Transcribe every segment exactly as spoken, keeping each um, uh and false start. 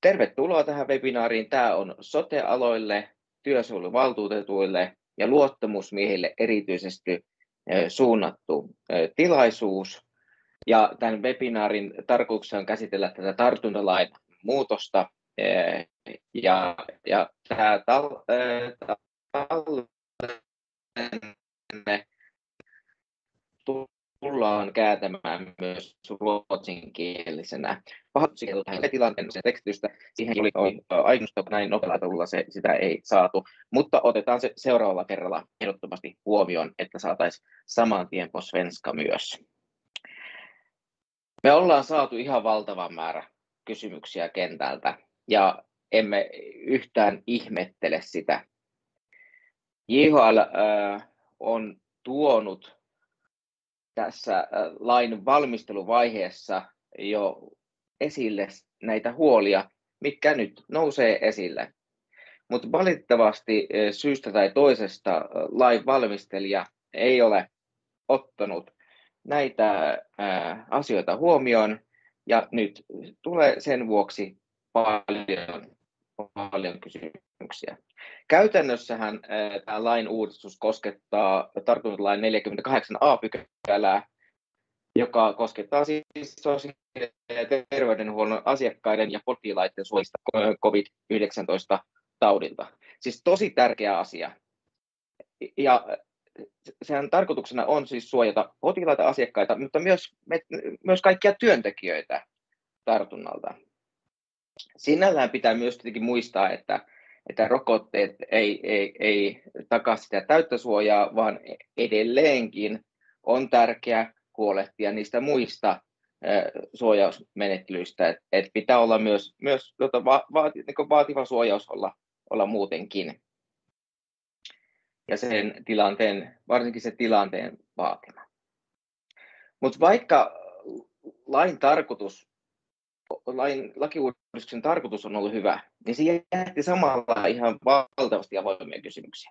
Tervetuloa tähän webinaariin. Tämä on sote-aloille, työsuojeluvaltuutetuille ja luottamusmiehille erityisesti suunnattu tilaisuus. Ja tämän webinaarin tarkoituksena on käsitellä tätä tartuntalain muutosta. Ja, ja tämä tallenne tullaan kääntämään myös ruotsinkielisenä. Pahoittelut tähän tilanteen tekstitystä. Siihen oli ainoastaan näin nopealla tulla, se, sitä ei saatu. Mutta otetaan se seuraavalla kerralla ehdottomasti huomioon, että saataisiin saman tien på svenska myös. Me ollaan saatu ihan valtava määrä kysymyksiä kentältä ja emme yhtään ihmettele sitä. J H L äh, on tuonut tässä lain valmisteluvaiheessa jo esille näitä huolia, mitkä nyt nousee esille. Mutta valitettavasti syystä tai toisesta lain valmistelija ei ole ottanut näitä asioita huomioon ja nyt tulee sen vuoksi paljon, paljon kysymyksiä. Käytännössähän tämä lain uudistus koskettaa tartuntalain neljäkymmentäkahdeksan a pykälää, joka koskettaa siis sosiaali- ja terveydenhuollon asiakkaiden ja potilaiden suojista covid yhdeksäntoista taudilta. Siis tosi tärkeä asia. Ja sen tarkoituksena on siis suojata potilaita, asiakkaita, mutta myös, myös kaikkia työntekijöitä tartunnalta. Sinällään pitää myös tietenkin muistaa, että, että rokotteet ei, ei, ei takaa sitä täyttä suojaa, vaan edelleenkin on tärkeää huolehtia niistä muista suojausmenettelyistä, että et pitää olla myös, myös tota, va, va, niin vaativa suojaus olla, olla muutenkin. Ja sen tilanteen, varsinkin se tilanteen vaatima. Mutta vaikka lain tarkoitus, lain lakiuudistuksen tarkoitus on ollut hyvä, niin siihen jätti samalla ihan valtavasti avoimia kysymyksiä.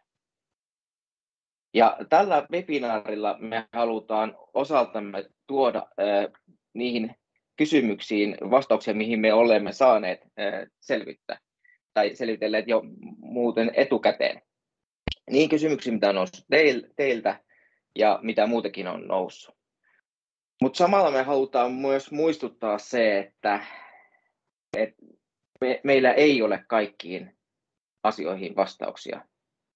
Ja tällä webinaarilla me halutaan osaltamme tuoda äh, niihin kysymyksiin vastauksia, mihin me olemme saaneet äh, selvittää tai selvitelleet jo muuten etukäteen. Niin kysymyksiä, mitä on noussut teiltä ja mitä muutenkin on noussut. Mutta samalla me halutaan myös muistuttaa se, että, että me, meillä ei ole kaikkiin asioihin vastauksia.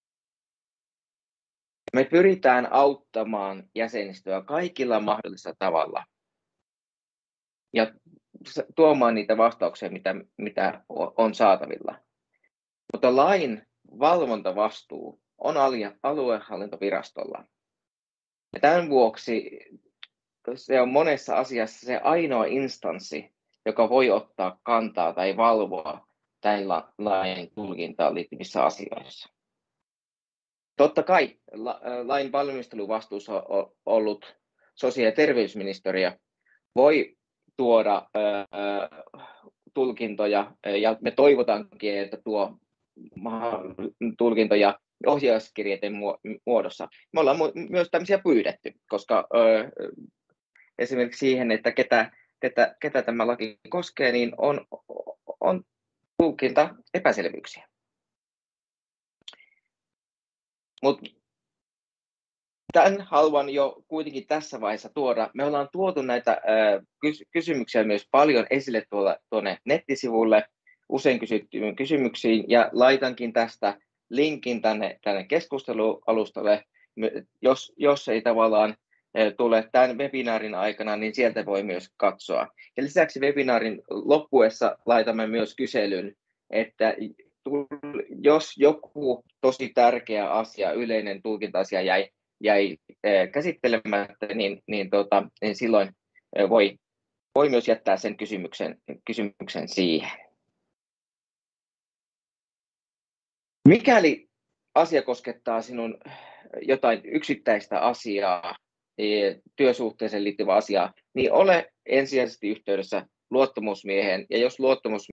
Me pyritään auttamaan jäsenistöä kaikilla mahdollisilla tavalla ja tuomaan niitä vastauksia, mitä, mitä on saatavilla. Mutta lain valvontavastuu on aluehallintovirastolla. Ja tämän vuoksi se on monessa asiassa se ainoa instanssi, joka voi ottaa kantaa tai valvoa tämän lain tulkintaan liittyvissä asioissa. Totta kai lain valmisteluvastuussa on ollut sosiaali- ja terveysministeriö voi tuoda tulkintoja ja me toivotankin, että tuo tulkintoja ohjauskirjeiden muodossa. Me ollaan myös tämmöisiä pyydetty, koska ö, esimerkiksi siihen, että ketä, ketä, ketä tämä laki koskee, niin on, on tulkinta epäselvyyksiä. Mutta tämän haluan jo kuitenkin tässä vaiheessa tuoda. Me ollaan tuotu näitä ö, kysymyksiä myös paljon esille tuolla, tuonne nettisivulle, usein kysyttyihin kysymyksiin, ja laitankin tästä linkin tänne, tänne keskustelualustalle, jos, jos ei tavallaan tule tämän webinaarin aikana, niin sieltä voi myös katsoa. Ja lisäksi webinaarin loppuessa laitamme myös kyselyn, että jos joku tosi tärkeä asia, yleinen tulkinta-asia jäi, jäi käsittelemättä, niin, niin, tota, niin silloin voi, voi myös jättää sen kysymyksen, kysymyksen siihen. Mikäli asia koskettaa sinun jotain yksittäistä asiaa, työsuhteeseen liittyvää asiaa, niin ole ensisijaisesti yhteydessä luottamusmieheen, ja jos luottamusmiehen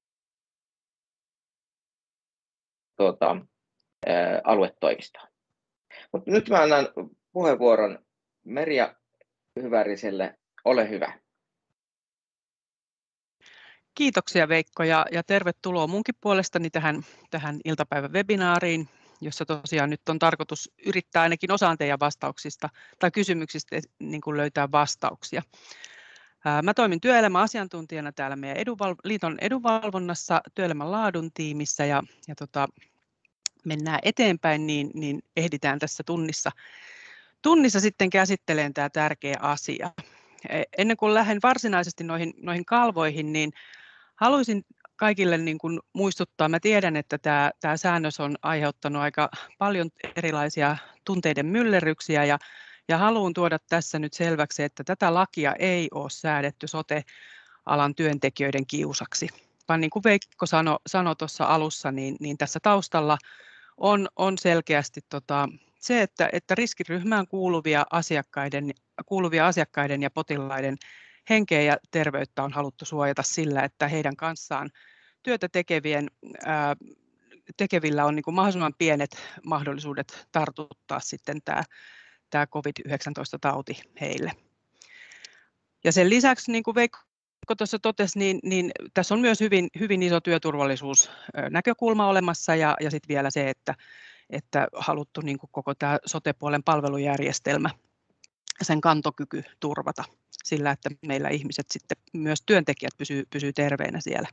tuota, ää, aluetoimistoon. Mutta nyt mä annan puheenvuoron Merja Hyväriselle. Ole hyvä. Kiitoksia Veikko ja, ja tervetuloa munkin puolestani tähän, tähän iltapäivän webinaariin, jossa tosiaan nyt on tarkoitus yrittää ainakin osaan teidän vastauksista tai kysymyksistä niin kuin löytää vastauksia. Mä toimin työelämäasiantuntijana täällä meidän edunval- liiton edunvalvonnassa työelämän laadun tiimissä ja, ja tota, mennään eteenpäin, niin, niin ehditään tässä tunnissa, tunnissa sitten käsittelemään tämä tärkeä asia. Ennen kuin lähden varsinaisesti noihin, noihin kalvoihin, niin haluaisin kaikille niin kuin muistuttaa, mä tiedän, että tämä, tämä säännös on aiheuttanut aika paljon erilaisia tunteiden myllerryksiä ja, ja haluan tuoda tässä nyt selväksi, että tätä lakia ei ole säädetty sote-alan työntekijöiden kiusaksi, vaan niin kuin Veikko sanoi sano tuossa alussa, niin, niin tässä taustalla on, on selkeästi tota, se, että, että riskiryhmään kuuluvia asiakkaiden, kuuluvia asiakkaiden ja potilaiden henkeä ja terveyttä on haluttu suojata sillä, että heidän kanssaan työtä tekevien, ää, tekevillä on niin kuin mahdollisimman pienet mahdollisuudet tartuttaa sitten tämä, tämä covid yhdeksäntoista-tauti heille. Ja sen lisäksi, niin kuin Veikko tuossa totesi, niin, niin tässä on myös hyvin, hyvin iso työturvallisuusnäkökulma olemassa ja, ja sitten vielä se, että, että haluttu niin kuin koko tämä sote-puolen palvelujärjestelmä, sen kantokyky turvata sillä, että meillä ihmiset sitten, myös työntekijät pysyy, pysyy terveenä siellä.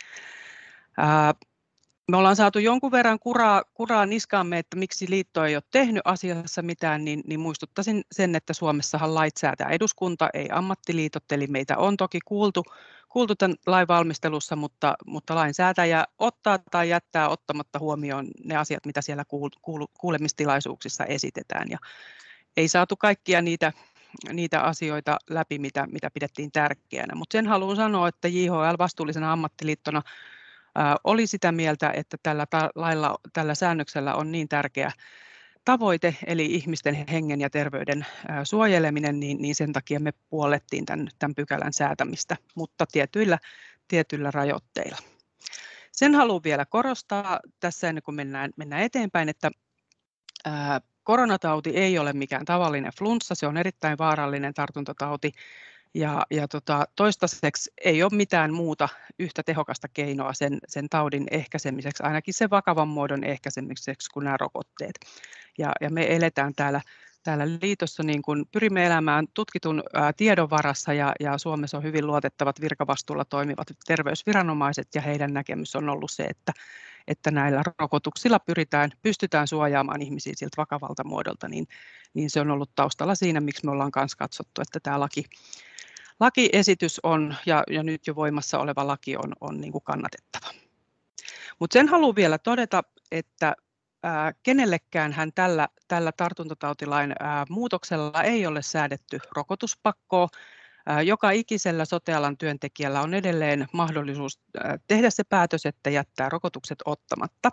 Ää, me ollaan saatu jonkun verran kuraa, kuraa niskaamme, että miksi liitto ei ole tehnyt asiassa mitään, niin, niin muistuttaisin sen, että Suomessahan lait säätää eduskunta, ei ammattiliitot, eli meitä on toki kuultu, kuultu tämän lain valmistelussa, mutta, mutta lainsäätäjä ottaa tai jättää ottamatta huomioon ne asiat, mitä siellä kuul, kuul, kuulemistilaisuuksissa esitetään. Ja ei saatu kaikkia niitä niitä asioita läpi, mitä, mitä pidettiin tärkeänä. Mutta sen haluan sanoa, että J H L vastuullisena ammattiliittona ää, oli sitä mieltä, että tällä, ta, lailla, tällä säännöksellä on niin tärkeä tavoite, eli ihmisten hengen ja terveyden ää, suojeleminen, niin, niin sen takia me puolettiin tämän, tämän pykälän säätämistä, mutta tietyillä, tietyillä rajoitteilla. Sen haluan vielä korostaa tässä ennen kuin mennään, mennään eteenpäin, että ää, koronatauti ei ole mikään tavallinen flunssa, se on erittäin vaarallinen tartuntatauti ja, ja tota, toistaiseksi ei ole mitään muuta yhtä tehokasta keinoa sen, sen taudin ehkäisemiseksi, ainakin sen vakavan muodon ehkäisemiseksi kuin nämä rokotteet. Ja, ja me eletään täällä, täällä liitossa, niin kun pyrimme elämään tutkitun ää, tiedon varassa ja, ja Suomessa on hyvin luotettavat virkavastuulla toimivat terveysviranomaiset ja heidän näkemys on ollut se, että että näillä rokotuksilla pyritään, pystytään suojaamaan ihmisiä siltä vakavalta muodolta, niin, niin se on ollut taustalla siinä, miksi me ollaan myös katsottu, että tämä laki, lakiesitys on, ja, ja nyt jo voimassa oleva laki on, on niin kuin kannatettava. Mutta sen haluan vielä todeta, että ää, kenellekään hän tällä, tällä tartuntatautilain ää, muutoksella ei ole säädetty rokotuspakkoa. Joka ikisellä sote-alan työntekijällä on edelleen mahdollisuus tehdä se päätös, että jättää rokotukset ottamatta.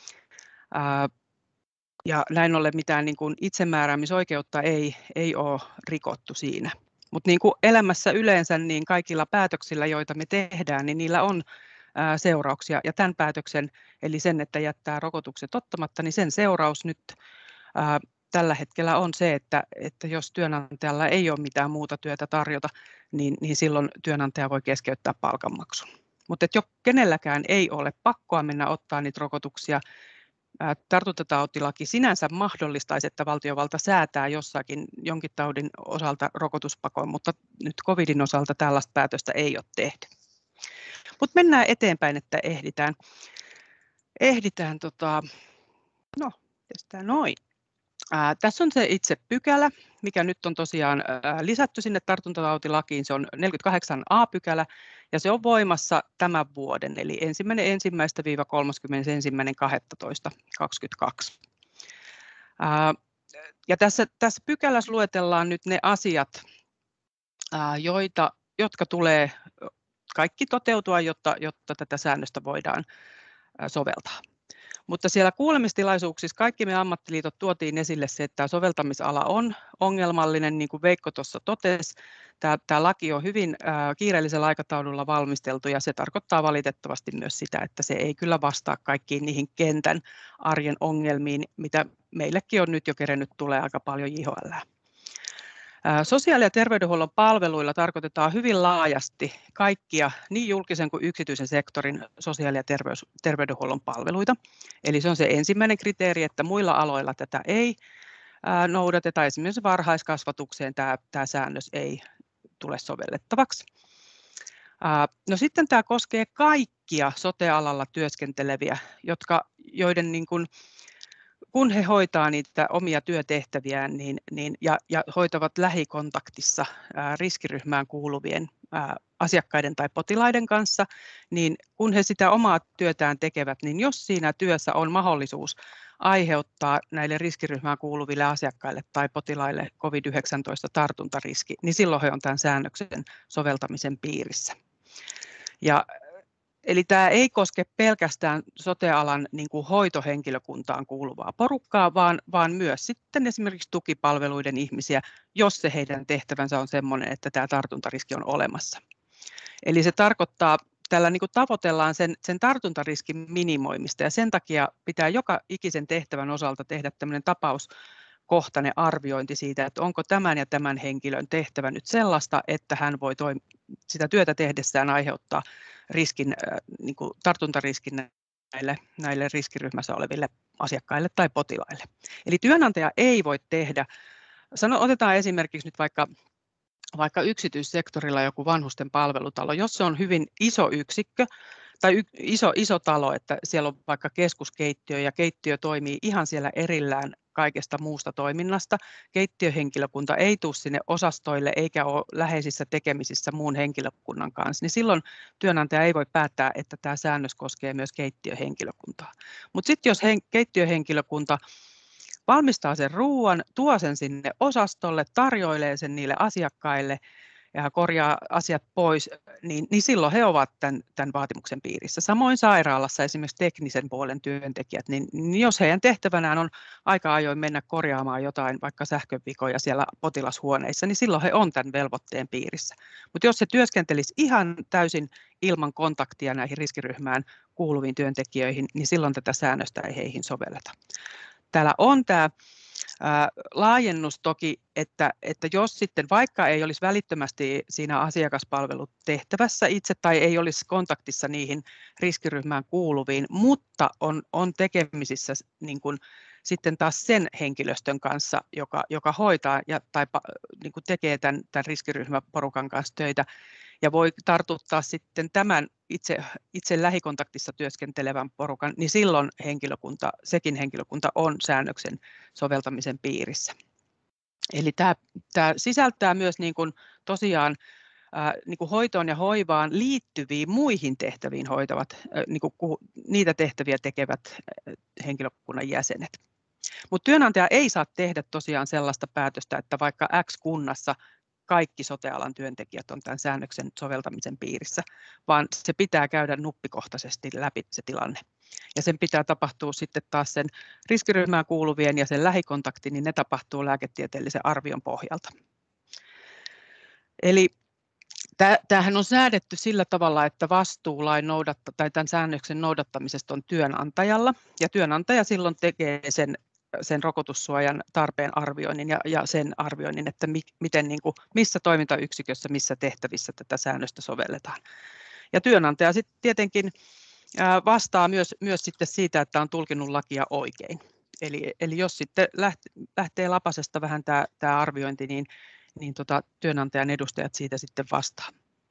Ja näin ollen mitään niin kuin itsemääräämisoikeutta ei, ei ole rikottu siinä. Mutta niin kuin elämässä yleensä, niin kaikilla päätöksillä, joita me tehdään, niin niillä on seurauksia. Ja tämän päätöksen, eli sen, että jättää rokotukset ottamatta, niin sen seuraus nyt tällä hetkellä on se, että, että jos työnantajalla ei ole mitään muuta työtä tarjota, niin, niin silloin työnantaja voi keskeyttää palkanmaksun. Mutta jo kenelläkään ei ole pakkoa mennä ottaa niitä rokotuksia. Tartuntatautilaki sinänsä mahdollistaisi, että valtiovalta säätää jossakin jonkin taudin osalta rokotuspakon, mutta nyt covidin osalta tällaista päätöstä ei ole tehty. Mutta mennään eteenpäin, että ehditään. ehditään tota, no, testään noin. Ää, tässä on se itse pykälä, mikä nyt on tosiaan ää, lisätty sinne tartuntatautilakiin. Se on neljäskymmeneskahdeksas a pykälä ja se on voimassa tämän vuoden, eli ensimmäinen ensimmäistä viiva kolmaskymmenesensimmäinen kahdestoista kaksikymmentäkaksi. Ää, ja tässä, tässä pykälässä luetellaan nyt ne asiat, ää, joita, jotka tulee kaikki toteutua, jotta, jotta tätä säännöstä voidaan ää, soveltaa. Mutta siellä kuulemistilaisuuksissa kaikki me ammattiliitot tuotiin esille se, että tämä soveltamisala on ongelmallinen, niin kuin Veikko tuossa totesi. Tämä, tämä laki on hyvin ää, kiireellisellä aikataululla valmisteltu ja se tarkoittaa valitettavasti myös sitä, että se ei kyllä vastaa kaikkiin niihin kentän arjen ongelmiin, mitä meillekin on nyt jo kerennyt tulee aika paljon J H L. Sosiaali- ja terveydenhuollon palveluilla tarkoitetaan hyvin laajasti kaikkia niin julkisen kuin yksityisen sektorin sosiaali- ja terveys, terveydenhuollon palveluita. Eli se on se ensimmäinen kriteeri, että muilla aloilla tätä ei noudateta. Esimerkiksi varhaiskasvatukseen tämä, tämä säännös ei tule sovellettavaksi. No sitten tämä koskee kaikkia sote-alalla työskenteleviä, jotka, joiden niin kuin, kun he hoitaa niitä omia työtehtäviään niin, niin, ja, ja hoitavat lähikontaktissa ää, riskiryhmään kuuluvien ää, asiakkaiden tai potilaiden kanssa, niin kun he sitä omaa työtään tekevät, niin jos siinä työssä on mahdollisuus aiheuttaa näille riskiryhmään kuuluville asiakkaille tai potilaille covid yhdeksäntoista tartuntariski, niin silloin he on tämän säännöksen soveltamisen piirissä. Ja Eli tämä ei koske pelkästään sote-alan niin kuin hoitohenkilökuntaan kuuluvaa porukkaa, vaan, vaan myös sitten esimerkiksi tukipalveluiden ihmisiä, jos se heidän tehtävänsä on sellainen, että tämä tartuntariski on olemassa. Eli se tarkoittaa, tällä niin kuin tavoitellaan sen, sen tartuntariskin minimoimista ja sen takia pitää joka ikisen tehtävän osalta tehdä tämmöinen tapauskohtainen arviointi siitä, että onko tämän ja tämän henkilön tehtävä nyt sellaista, että hän voi toim- sitä työtä tehdessään aiheuttaa riskin, niin kuin tartuntariskin näille, näille riskiryhmässä oleville asiakkaille tai potilaille. Eli työnantaja ei voi tehdä, sano, otetaan esimerkiksi nyt vaikka, vaikka yksityissektorilla joku vanhusten palvelutalo, jos se on hyvin iso yksikkö tai y, iso, iso talo, että siellä on vaikka keskuskeittiö ja keittiö toimii ihan siellä erillään kaikesta muusta toiminnasta. Keittiöhenkilökunta ei tule sinne osastoille eikä ole läheisissä tekemisissä muun henkilökunnan kanssa, niin silloin työnantaja ei voi päättää, että tämä säännös koskee myös keittiöhenkilökuntaa. Mutta sitten jos hen, keittiöhenkilökunta valmistaa sen ruoan, tuo sen sinne osastolle, tarjoilee sen niille asiakkaille ja korjaa asiat pois, niin, niin silloin he ovat tämän, tämän vaatimuksen piirissä. Samoin sairaalassa esimerkiksi teknisen puolen työntekijät, niin, niin jos heidän tehtävänään on aika ajoin mennä korjaamaan jotain, vaikka sähkövikoja siellä potilashuoneissa, niin silloin he on tämän velvoitteen piirissä. Mutta jos se työskentelisi ihan täysin ilman kontaktia näihin riskiryhmään kuuluviin työntekijöihin, niin silloin tätä säännöstä ei heihin sovelleta. Täällä on tämä ää, laajennus toki, että, että jos sitten vaikka ei olisi välittömästi siinä asiakaspalvelutehtävässä itse tai ei olisi kontaktissa niihin riskiryhmään kuuluviin, mutta on, on tekemisissä niin kuin, sitten taas sen henkilöstön kanssa, joka, joka hoitaa ja, tai niin kuin tekee tämän, tämän riskiryhmäporukan kanssa töitä, ja voi tartuttaa sitten tämän itse, itse lähikontaktissa työskentelevän porukan, niin silloin henkilökunta, sekin henkilökunta on säännöksen soveltamisen piirissä. Eli tämä, tämä sisältää myös niin kuin tosiaan ää, niin kuin hoitoon ja hoivaan liittyviin muihin tehtäviin hoitavat, ää, niin kuin niitä tehtäviä tekevät ää, henkilökunnan jäsenet. Mutta työnantaja ei saa tehdä tosiaan sellaista päätöstä, että vaikka X kunnassa kaikki sote-alan työntekijät on tämän säännöksen soveltamisen piirissä, vaan se pitää käydä nuppikohtaisesti läpi se tilanne. Ja sen pitää tapahtua sitten taas sen riskiryhmään kuuluvien ja sen lähikontakti, niin ne tapahtuu lääketieteellisen arvion pohjalta. Eli tämähän on säädetty sillä tavalla, että vastuu lain noudatta, tai tämän säännöksen noudattamisesta on työnantajalla, ja työnantaja silloin tekee sen sen rokotussuojan tarpeen arvioinnin ja, ja sen arvioinnin, että mi, miten, niin kuin, missä toimintayksikössä, missä tehtävissä tätä säännöstä sovelletaan. Ja työnantaja sitten tietenkin ää, vastaa myös, myös sitten siitä, että on tulkinnut lakia oikein. Eli, eli jos sitten lähtee, lähtee lapasesta vähän tämä, tämä arviointi, niin, niin tota, työnantajan edustajat siitä sitten vastaa.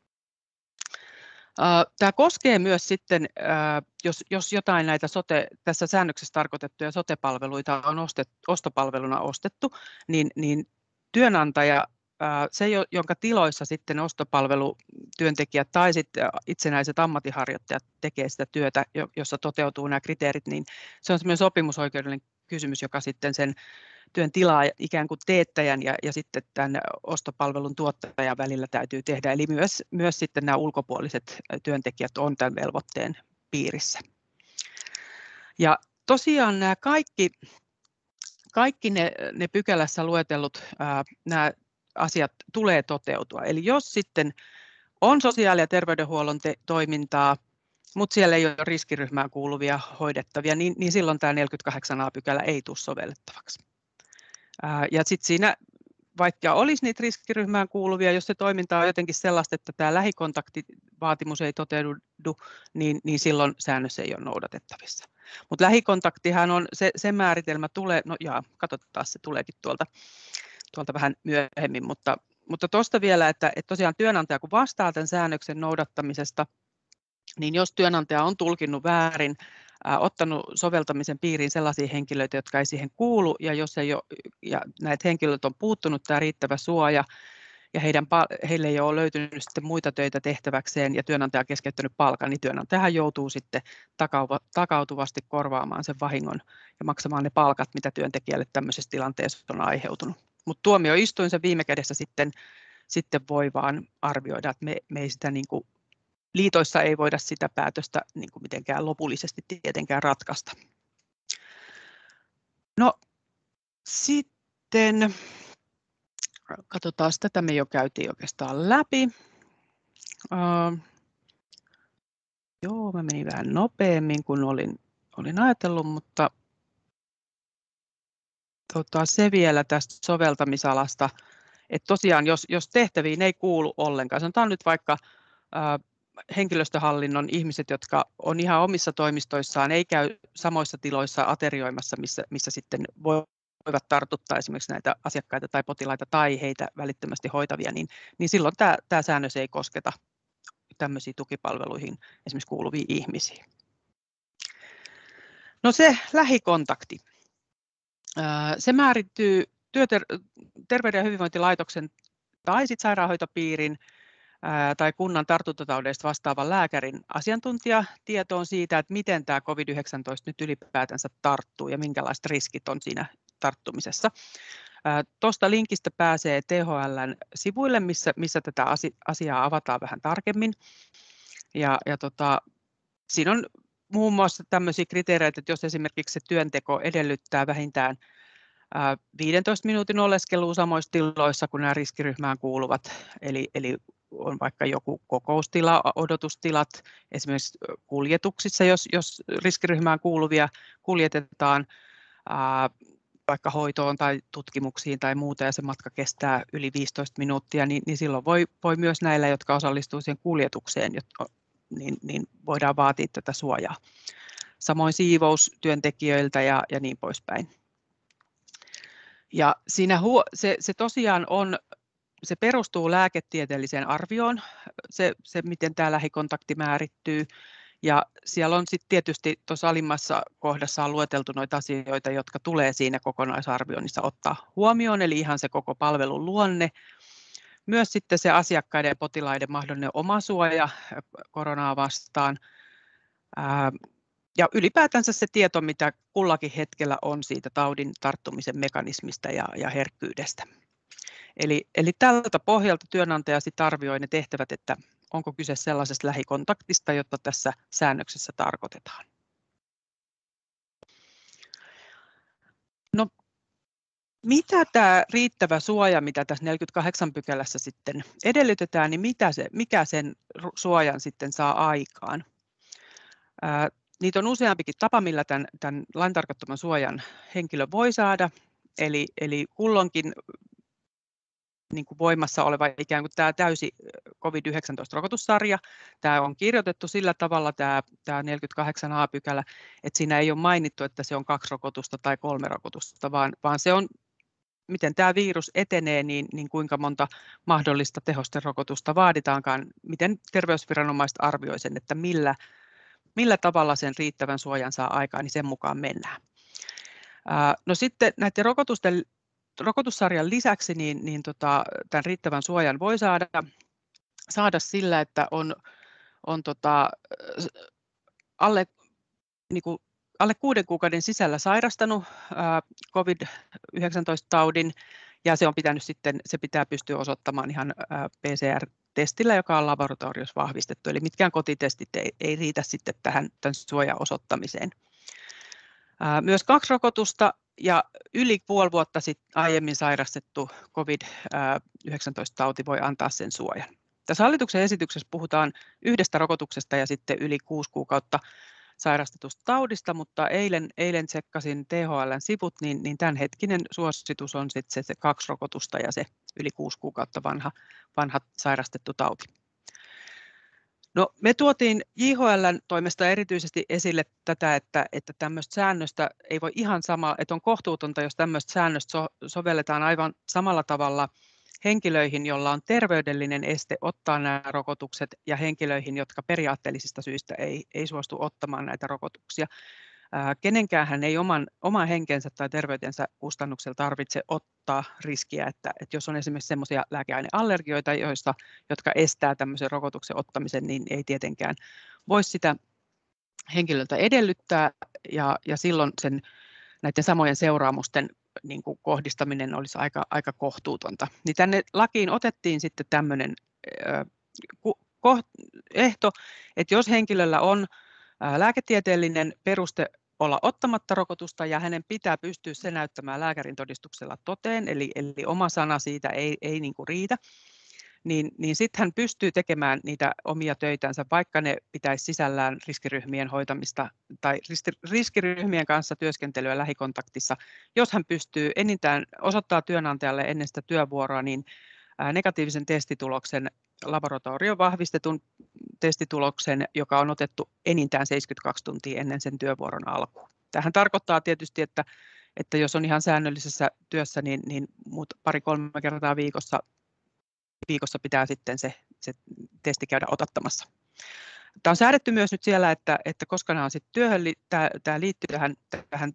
Tämä koskee myös sitten, jos, jos jotain näitä sote, tässä säännöksessä tarkoitettuja sote-palveluita on ostet, ostopalveluna ostettu, niin, niin työnantaja, se jonka tiloissa sitten ostopalvelutyöntekijät tai sitten itsenäiset ammatinharjoittajat tekee sitä työtä, jossa toteutuu nämä kriteerit, niin se on semmoinen sopimusoikeudellinen kysymys, joka sitten sen työn tilaa ikään kuin teettäjän ja, ja sitten tämän ostopalvelun tuottajan välillä täytyy tehdä. Eli myös, myös sitten nämä ulkopuoliset työntekijät on tämän velvoitteen piirissä. Ja tosiaan nämä kaikki, kaikki ne, ne pykälässä luetellut ää, nämä asiat tulee toteutua. Eli jos sitten on sosiaali- ja terveydenhuollon te- toimintaa, mutta siellä ei ole riskiryhmään kuuluvia hoidettavia, niin, niin silloin tämä neljäskymmeneskahdeksas a pykälä ei tule sovellettavaksi. Ja sitten siinä vaikka olisi niitä riskiryhmään kuuluvia, jos se toiminta on jotenkin sellaista, että tämä lähikontaktivaatimus ei toteudu, niin, niin silloin säännös ei ole noudatettavissa. Mutta lähikontaktihan on, se, se määritelmä tulee, no jaa, katsotaan, se tuleekin tuolta, tuolta vähän myöhemmin, mutta mutta tuosta vielä, että, että tosiaan työnantaja kun vastaa tämän säännöksen noudattamisesta, niin jos työnantaja on tulkinnut väärin, ää, ottanut soveltamisen piiriin sellaisia henkilöitä, jotka ei siihen kuulu, ja jos ei ole, ja näitä henkilöitä on puuttunut tämä riittävä suoja, ja heidän, heille ei ole löytynyt sitten muita töitä tehtäväkseen, ja työnantaja on keskeyttänyt palkan, niin työnantajahan joutuu sitten takautuvasti korvaamaan sen vahingon ja maksamaan ne palkat, mitä työntekijälle tämmöisessä tilanteessa on aiheutunut. Mutta tuomioistuin se viime kädessä sitten, sitten voi vaan arvioida, että me, me ei sitä niin kuin, liitoissa ei voida sitä päätöstä niin kuin mitenkään lopullisesti tietenkään ratkaista. No sitten, katsotaan, tätä me jo käytiin oikeastaan läpi. Uh, joo, mä menin vähän nopeammin kuin olin, olin ajatellut, mutta tota, se vielä tästä soveltamisalasta, että tosiaan jos, jos tehtäviin ei kuulu ollenkaan, sanotaan nyt vaikka ää, henkilöstöhallinnon ihmiset, jotka on ihan omissa toimistoissaan, ei käy samoissa tiloissa aterioimassa, missä, missä sitten voivat tartuttaa esimerkiksi näitä asiakkaita tai potilaita tai heitä välittömästi hoitavia, niin, niin silloin tämä, tämä säännös ei kosketa tämmöisiin tukipalveluihin esimerkiksi kuuluviin ihmisiin. No se lähikontakti. Se määrittyy työter- Terveyden ja hyvinvointilaitoksen tai sit sairaanhoitopiirin ää, tai kunnan tartuntataudeista vastaavan lääkärin asiantuntijatietoon siitä, että miten tämä covid yhdeksäntoista nyt ylipäätänsä tarttuu ja minkälaiset riskit on siinä tarttumisessa. Tuosta linkistä pääsee T H L:n sivuille, missä, missä tätä asiaa avataan vähän tarkemmin. Ja, ja tota, siinä on muun muassa tämmöisiä kriteereitä, että jos esimerkiksi se työnteko edellyttää vähintään viidentoista minuutin oleskelua samoissa tiloissa kuin nämä riskiryhmään kuuluvat, eli, eli on vaikka joku kokoustila, odotustilat, esimerkiksi kuljetuksissa, jos, jos riskiryhmään kuuluvia kuljetetaan ää, vaikka hoitoon tai tutkimuksiin tai muuta, ja se matka kestää yli viisitoista minuuttia, niin, niin silloin voi, voi myös näillä, jotka osallistuu siihen kuljetukseen, niin, niin voidaan vaatia tätä suojaa. Samoin siivoustyöntekijöiltä ja, ja niin poispäin. Ja siinä huo, se, se tosiaan on, se perustuu lääketieteelliseen arvioon, se, se miten tämä lähikontakti määrittyy. Ja siellä on sitten tietysti tuossa alimmassa kohdassa on lueteltu noita asioita, jotka tulee siinä kokonaisarvioinnissa ottaa huomioon, eli ihan se koko palvelun luonne. Myös sitten se asiakkaiden ja potilaiden mahdollinen omasuoja koronaa vastaan. Ää, ja ylipäätänsä se tieto, mitä kullakin hetkellä on siitä taudin tarttumisen mekanismista ja, ja herkkyydestä. Eli, eli tältä pohjalta työnantaja sitten arvioi ne tehtävät, että onko kyse sellaisesta lähikontaktista, jota tässä säännöksessä tarkoitetaan. No, mitä tämä riittävä suoja, mitä tässä neljäskymmeneskahdeksas pykälässä sitten edellytetään, niin mitä se, mikä sen suojan sitten saa aikaan? Ää, niitä on useampikin tapa, millä tämän, tämän lain tarkoittaman suojan henkilö voi saada, eli, eli kulloinkin niin kuin voimassa oleva ikään kuin tämä täysi covid yhdeksäntoista-rokotussarja. Tämä on kirjoitettu sillä tavalla, tämä, tämä neljäskymmeneskahdeksas a pykälä, että siinä ei ole mainittu, että se on kaksi rokotusta tai kolme rokotusta, vaan, vaan se on, miten tämä virus etenee, niin, niin kuinka monta mahdollista tehosterokotusta vaaditaankaan, miten terveysviranomaiset arvioi sen, että millä, millä tavalla sen riittävän suojan saa aikaan, niin sen mukaan mennään. No sitten näiden rokotusten rokotussarjan lisäksi niin, niin tota, tämän riittävän suojan voi saada, saada sillä, että on, on tota, alle, niin kuin, alle kuuden kuukauden sisällä sairastanut ää, covid yhdeksäntoista-taudin, ja se on pitänyt sitten, se pitää pystyä osoittamaan ihan ää, P C R-testillä, joka on laboratoriossa vahvistettu, eli mitkään kotitestit ei, ei riitä sitten tähän tämän suojan osoittamiseen. Ää, myös kaksi rokotusta ja yli puoli vuotta sitten aiemmin sairastettu covid yhdeksäntoista-tauti voi antaa sen suojan. Tässä hallituksen esityksessä puhutaan yhdestä rokotuksesta ja sitten yli kuusi kuukautta sairastetusta taudista, mutta eilen, eilen tsekkasin T H L:n sivut, niin, niin tämänhetkinen suositus on sitten se, se kaksi rokotusta ja se yli kuusi kuukautta vanha, vanha sairastettu tauti. No, me tuotiin J H L:n toimesta erityisesti esille tätä, että, että tämmöistä säännöstä ei voi ihan sama, että on kohtuutonta, jos tämmöistä säännöstä so, sovelletaan aivan samalla tavalla henkilöihin, joilla on terveydellinen este ottaa nämä rokotukset ja henkilöihin, jotka periaatteellisista syistä ei, ei suostu ottamaan näitä rokotuksia. Ää, kenenkään ei oman, oman henkensä tai terveytensä kustannuksella tarvitse ottaa riskiä, että, että jos on esimerkiksi sellaisia lääkeaineallergioita, joista, jotka estää tämmöisen rokotuksen ottamisen, niin ei tietenkään voi sitä henkilöltä edellyttää ja, ja silloin sen, näiden samojen seuraamusten niin kuin kohdistaminen olisi aika, aika kohtuutonta. Niin tänne lakiin otettiin sitten tämmöinen äh, ko, ehto, että jos henkilöllä on äh, lääketieteellinen peruste olla ottamatta rokotusta ja hänen pitää pystyä se näyttämään lääkärin todistuksella toteen, eli, eli oma sana siitä ei, ei niin kuin riitä, niin, niin sitten hän pystyy tekemään niitä omia töitänsä, vaikka ne pitäisi sisällään riskiryhmien hoitamista tai riskiryhmien kanssa työskentelyä lähikontaktissa. Jos hän pystyy enintään osoittaa työnantajalle ennen sitä työvuoroa, niin negatiivisen testituloksen, laboratorion vahvistetun testituloksen, joka on otettu enintään seitsemänkymmentäkaksi tuntia ennen sen työvuoron alkua. Tähän tarkoittaa tietysti, että, että jos on ihan säännöllisessä työssä, niin, niin pari-kolme kertaa viikossa viikossa pitää sitten se, se testi käydä otattamassa. Tämä on säädetty myös nyt siellä, että, että koska nämä on sitten työhön, tämä, tämä liittyy tähän, tähän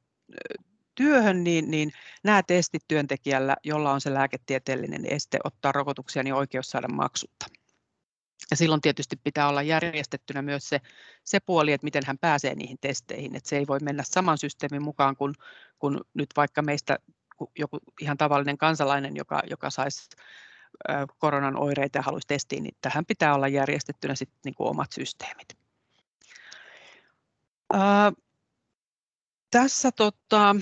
työhön, niin, niin nämä testit työntekijällä, jolla on se lääketieteellinen este ottaa rokotuksia, niin oikeus saada maksutta. Ja silloin tietysti pitää olla järjestettynä myös se, se puoli, että miten hän pääsee niihin testeihin, että se ei voi mennä saman systeemin mukaan kuin, kuin nyt vaikka meistä joku ihan tavallinen kansalainen, joka, joka saisi koronan oireita ja haluaisi testiin, niin tähän pitää olla järjestettynä sitten niin kuin omat systeemit. Ää, tässä tota,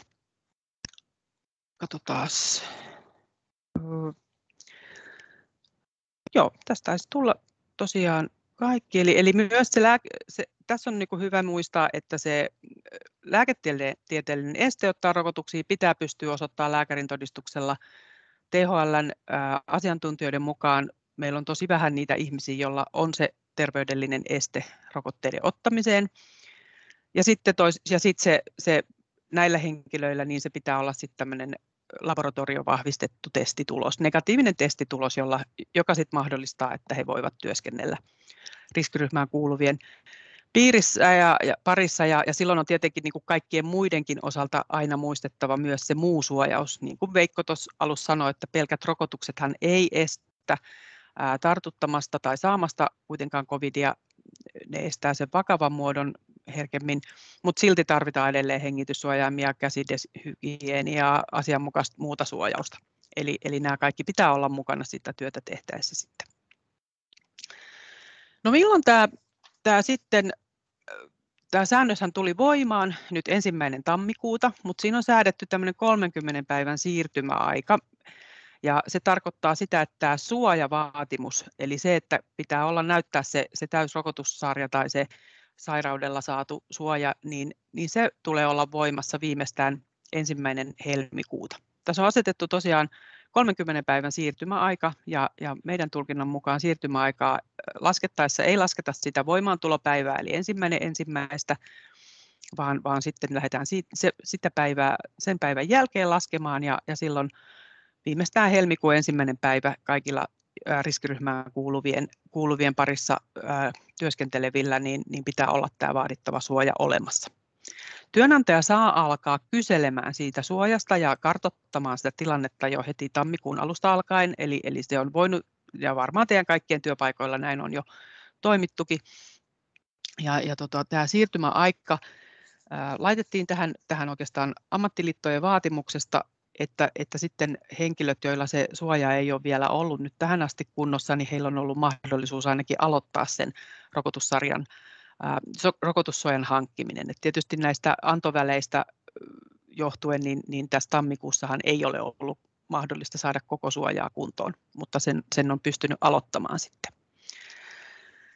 katsotaan. Joo, tästä taisi tulla tosiaan kaikki. Eli, eli myös se, lääke, se tässä on niin kuin hyvä muistaa, että se lääketieteellinen este ottaa rokotuksia pitää pystyä osoittamaan lääkärin todistuksella. T H L:n asiantuntijoiden mukaan meillä on tosi vähän niitä ihmisiä, joilla on se terveydellinen este rokotteiden ottamiseen. Ja sitten, tois, ja sitten se, se, näillä henkilöillä niin se pitää olla sitten tämmöinen laboratoriovahvistettu testitulos, negatiivinen testitulos, jolla, joka sitten mahdollistaa, että he voivat työskennellä riskiryhmään kuuluvien piirissä ja, ja parissa, ja, ja silloin on tietenkin niin kuin kaikkien muidenkin osalta aina muistettava myös se muu suojaus. Niin kuin Veikko tuossa alussa sanoi, että pelkät rokotuksethan ei estä ää, tartuttamasta tai saamasta kuitenkaan covidia, ne estää sen vakavan muodon herkemmin, mutta silti tarvitaan edelleen hengityssuojaimia, käsideshygieniaa, asianmukaista muuta suojausta. Eli, eli nämä kaikki pitää olla mukana sitä työtä tehtäessä sitten. No milloin tämä, tämä sitten Tämä säännöshän tuli voimaan nyt ensimmäinen tammikuuta, mutta siinä on säädetty tämmöinen kolmenkymmenen päivän siirtymäaika. Ja se tarkoittaa sitä, että tämä suojavaatimus, eli se, että pitää olla näyttää se, se täysrokotussarja tai se sairaudella saatu suoja, niin, niin se tulee olla voimassa viimeistään ensimmäinen helmikuuta. Tässä on asetettu tosiaan kolmenkymmenen päivän siirtymäaika, ja, ja meidän tulkinnan mukaan siirtymäaikaa laskettaessa ei lasketa sitä voimaantulopäivää, eli ensimmäinen ensimmäistä, vaan, vaan sitten lähdetään siitä, se, sitä päivää, sen päivän jälkeen laskemaan, ja, ja silloin viimeistään helmikuun ensimmäinen päivä kaikilla ää, riskiryhmään kuuluvien, kuuluvien parissa ää, työskentelevillä, niin, niin pitää olla tämä vaadittava suoja olemassa. Työnantaja saa alkaa kyselemään siitä suojasta ja kartoittamaan sitä tilannetta jo heti tammikuun alusta alkaen, eli, eli se on voinut, ja varmaan teidän kaikkien työpaikoilla näin on jo toimittukin. Ja, ja tota, tämä siirtymäaika ää, laitettiin tähän, tähän oikeastaan ammattiliittojen vaatimuksesta, että, että sitten henkilöt, joilla se suoja ei ole vielä ollut nyt tähän asti kunnossa, niin heillä on ollut mahdollisuus ainakin aloittaa sen rokotussarjan rokotussuojan hankkiminen. Et tietysti näistä antoväleistä johtuen, niin, niin tässä tammikuussahan ei ole ollut mahdollista saada koko suojaa kuntoon, mutta sen, sen on pystynyt aloittamaan sitten.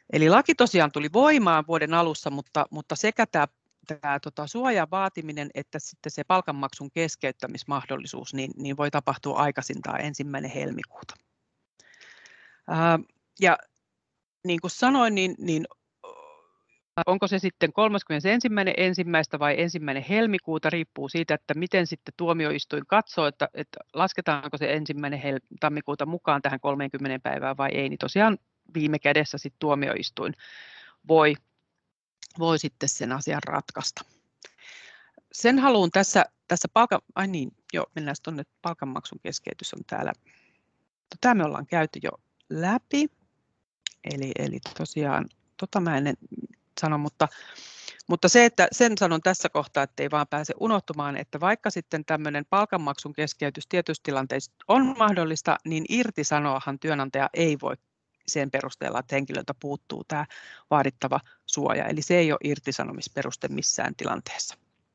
Eli laki tosiaan tuli voimaan vuoden alussa, mutta, mutta sekä tämä, tämä tota, suojan vaatiminen että sitten se palkanmaksun keskeyttämismahdollisuus niin, niin voi tapahtua aikaisintaan ensimmäinen helmikuuta. Ää, ja niin kuin sanoin, niin, niin onko se sitten kolmaskymmenesensimmäinen ensimmäistä vai ensimmäinen helmikuuta, riippuu siitä, että miten sitten tuomioistuin katsoo, että, että lasketaanko se ensimmäinen hel- tammikuuta mukaan tähän kolmeenkymmeneen päivään vai ei, niin tosiaan viime kädessä sitten tuomioistuin voi, voi sitten sen asian ratkaista. Sen haluan tässä, tässä palkan, ai niin, joo, mennään tuonne palkanmaksun keskeytys on täällä. Tämä me ollaan käyty jo läpi, eli, eli tosiaan, tota mä en sano, mutta, mutta se, että sen sanon tässä kohtaa, että ei vaan pääse unohtumaan, että vaikka sitten tämmöinen palkanmaksun keskeytys tietyissä tilanteissa on mahdollista, niin irtisanoahan työnantaja ei voi sen perusteella, että henkilöltä puuttuu tämä vaadittava suoja, eli se ei ole irtisanomisperuste missään tilanteessa.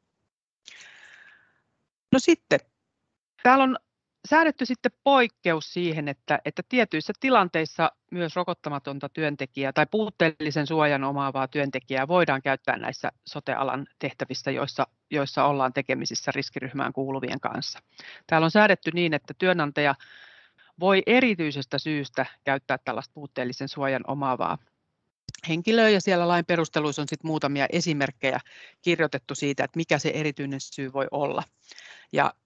No sitten, täällä on säädetty sitten poikkeus siihen, että, että tietyissä tilanteissa myös rokottamatonta työntekijää tai puutteellisen suojan omaavaa työntekijää voidaan käyttää näissä sote-alan tehtävissä, joissa, joissa ollaan tekemisissä riskiryhmään kuuluvien kanssa. Täällä on säädetty niin, että työnantaja voi erityisestä syystä käyttää tällaista puutteellisen suojan omaavaa henkilöä, ja siellä lain perusteluissa on sitten muutamia esimerkkejä kirjoitettu siitä, että mikä se erityinen syy voi olla. Ja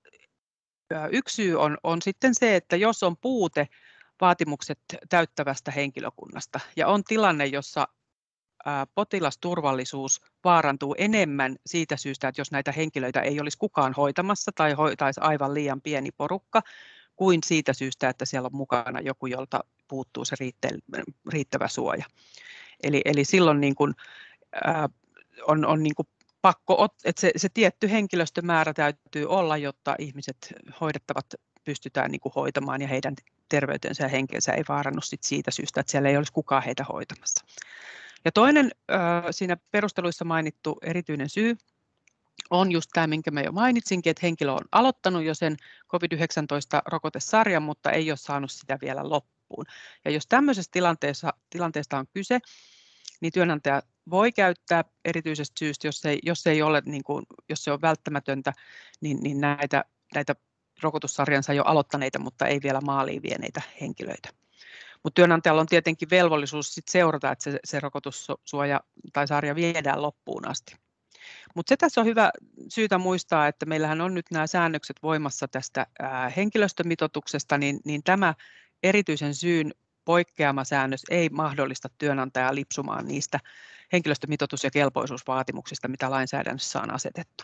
yksi syy on, on sitten se, että jos on puute vaatimukset täyttävästä henkilökunnasta ja on tilanne, jossa ää, potilasturvallisuus vaarantuu enemmän siitä syystä, että jos näitä henkilöitä ei olisi kukaan hoitamassa tai hoitaisi aivan liian pieni porukka, kuin siitä syystä, että siellä on mukana joku, jolta puuttuu se riittävä suoja. Eli, eli silloin niin kuin, ää, on, on niin kuin pakko, että se, se tietty henkilöstömäärä täytyy olla, jotta ihmiset hoidettavat pystytään niin kuin hoitamaan ja heidän terveytensä ja henkensä ei vaarannu sit siitä syystä, että siellä ei olisi kukaan heitä hoitamassa. Ja toinen äh, siinä perusteluissa mainittu erityinen syy on just tämä, minkä mä jo mainitsinkin, että henkilö on aloittanut jo sen covid yhdeksäntoista-rokotesarjan, mutta ei ole saanut sitä vielä loppuun. Ja jos tämmöisessä tilanteessa, tilanteesta on kyse, niin työnantaja voi käyttää erityisestä syystä, jos ei, jos ei ole, niin kuin, jos se on välttämätöntä, niin, niin näitä, näitä rokotussarjansa jo aloittaneita, mutta ei vielä maaliin vieneitä henkilöitä. Mutta työnantajalla on tietenkin velvollisuus sit seurata, että se, se rokotussuoja tai sarja viedään loppuun asti. Mutta se tässä on hyvä syytä muistaa, että meillähän on nyt nämä säännökset voimassa tästä ää, henkilöstömitoituksesta, niin, niin tämä erityisen syyn poikkeamasäännös ei mahdollista työnantajaa lipsumaan niistä henkilöstömitoitus- ja kelpoisuusvaatimuksista, mitä lainsäädännössä on asetettu.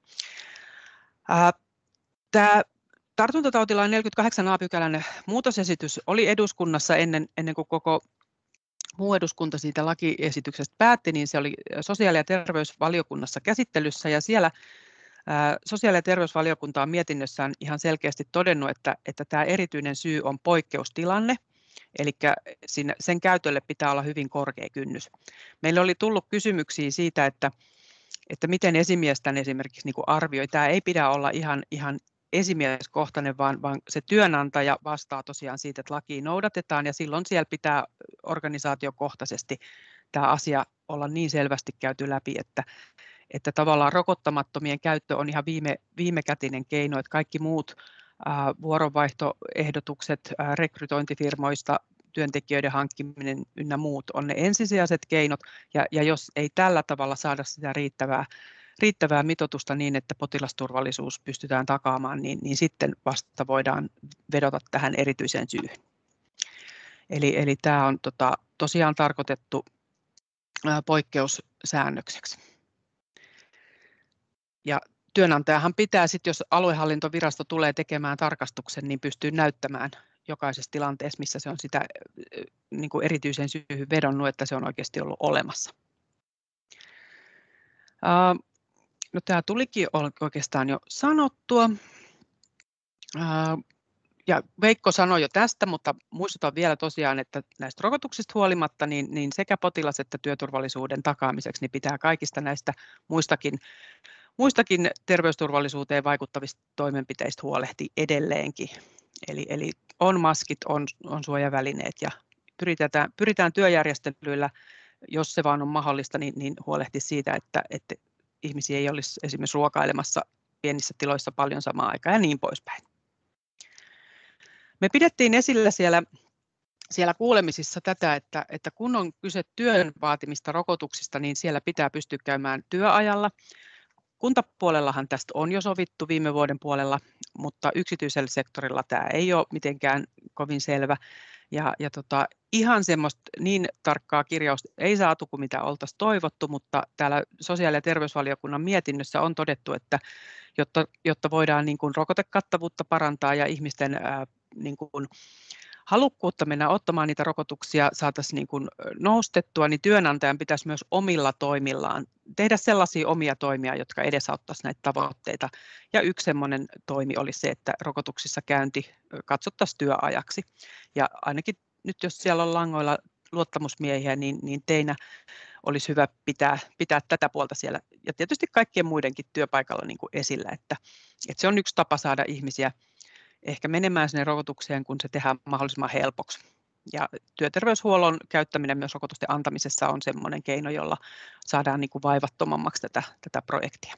Tämä tartuntatautilain neljänkymmenenkahdeksan a pykälän muutosesitys oli eduskunnassa ennen, ennen kuin koko muu eduskunta siitä lakiesityksestä päätti, niin se oli sosiaali- ja terveysvaliokunnassa käsittelyssä, ja siellä sosiaali- ja terveysvaliokunta on mietinnössään ihan selkeästi todennut, että, että tämä erityinen syy on poikkeustilanne, eli sen käytölle pitää olla hyvin korkea kynnys. Meille oli tullut kysymyksiä siitä, että, että miten esimies tämän esimerkiksi niin kuin arvioi. Tämä ei pidä olla ihan, ihan esimieskohtainen, vaan, vaan se työnantaja vastaa tosiaan siitä, että lakia noudatetaan, ja silloin siellä pitää organisaatiokohtaisesti tämä asia olla niin selvästi käyty läpi, että, että tavallaan rokottamattomien käyttö on ihan viime, viimekätinen keino, että kaikki muut ää, vuoronvaihtoehdotukset ää, rekrytointifirmoista, työntekijöiden hankkiminen ynnä muut on ne ensisijaiset keinot, ja, ja jos ei tällä tavalla saada sitä riittävää, riittävää mitoitusta niin, että potilasturvallisuus pystytään takaamaan, niin, niin sitten vasta voidaan vedota tähän erityiseen syyhyn. Eli, eli tämä on tota, tosiaan tarkoitettu ää, poikkeussäännökseksi. Ja työnantajahan pitää sitten, jos aluehallintovirasto tulee tekemään tarkastuksen, niin pystyy näyttämään jokaisessa tilanteessa, missä se on sitä niin kuin erityisen syyhyn vedonnut, että se on oikeasti ollut olemassa. No, tämä tulikin oikeastaan jo sanottua. Ja Veikko sanoi jo tästä, mutta muistutan vielä tosiaan, että näistä rokotuksista huolimatta, niin, niin sekä potilas- että työturvallisuuden takaamiseksi niin pitää kaikista näistä muistakin, muistakin terveysturvallisuuteen vaikuttavista toimenpiteistä huolehtia edelleenkin. Eli, eli on maskit, on, on suojavälineet ja pyritään, pyritään työjärjestelyillä, jos se vaan on mahdollista, niin, niin huolehtia siitä, että, että ihmisiä ei olisi esimerkiksi ruokailemassa pienissä tiloissa paljon samaan aikaan ja niin poispäin. Me pidettiin esillä siellä, siellä kuulemisissa tätä, että, että kun on kyse työn vaatimista rokotuksista, niin siellä pitää pystyä käymään työajalla. Kuntapuolellahan tästä on jo sovittu viime vuoden puolella, mutta yksityisellä sektorilla tämä ei ole mitenkään kovin selvä. Ja, ja tota, ihan semmoista niin tarkkaa kirjausta ei saatu kuin mitä oltaisiin toivottu, mutta täällä sosiaali- ja terveysvaliokunnan mietinnössä on todettu, että jotta, jotta voidaan niin kuin rokotekattavuutta parantaa ja ihmisten ää, niin kuin halukkuutta mennä ottamaan niitä rokotuksia saataisiin niin kuin noustettua, niin työnantajan pitäisi myös omilla toimillaan tehdä sellaisia omia toimia, jotka edesauttaisivat näitä tavoitteita. Ja yksi sellainen toimi oli se, että rokotuksissa käynti katsottaisiin työajaksi. Ja ainakin nyt jos siellä on langoilla luottamusmiehiä, niin, niin teinä olisi hyvä pitää, pitää tätä puolta siellä. Ja tietysti kaikkien muidenkin työpaikalla niin kuin esillä, että, että se on yksi tapa saada ihmisiä ehkä menemään sinne rokotukseen, kun se tehdään mahdollisimman helpoksi. Ja työterveyshuollon käyttäminen myös rokotusten antamisessa on sellainen keino, jolla saadaan niin kuin vaivattomammaksi tätä, tätä projektia.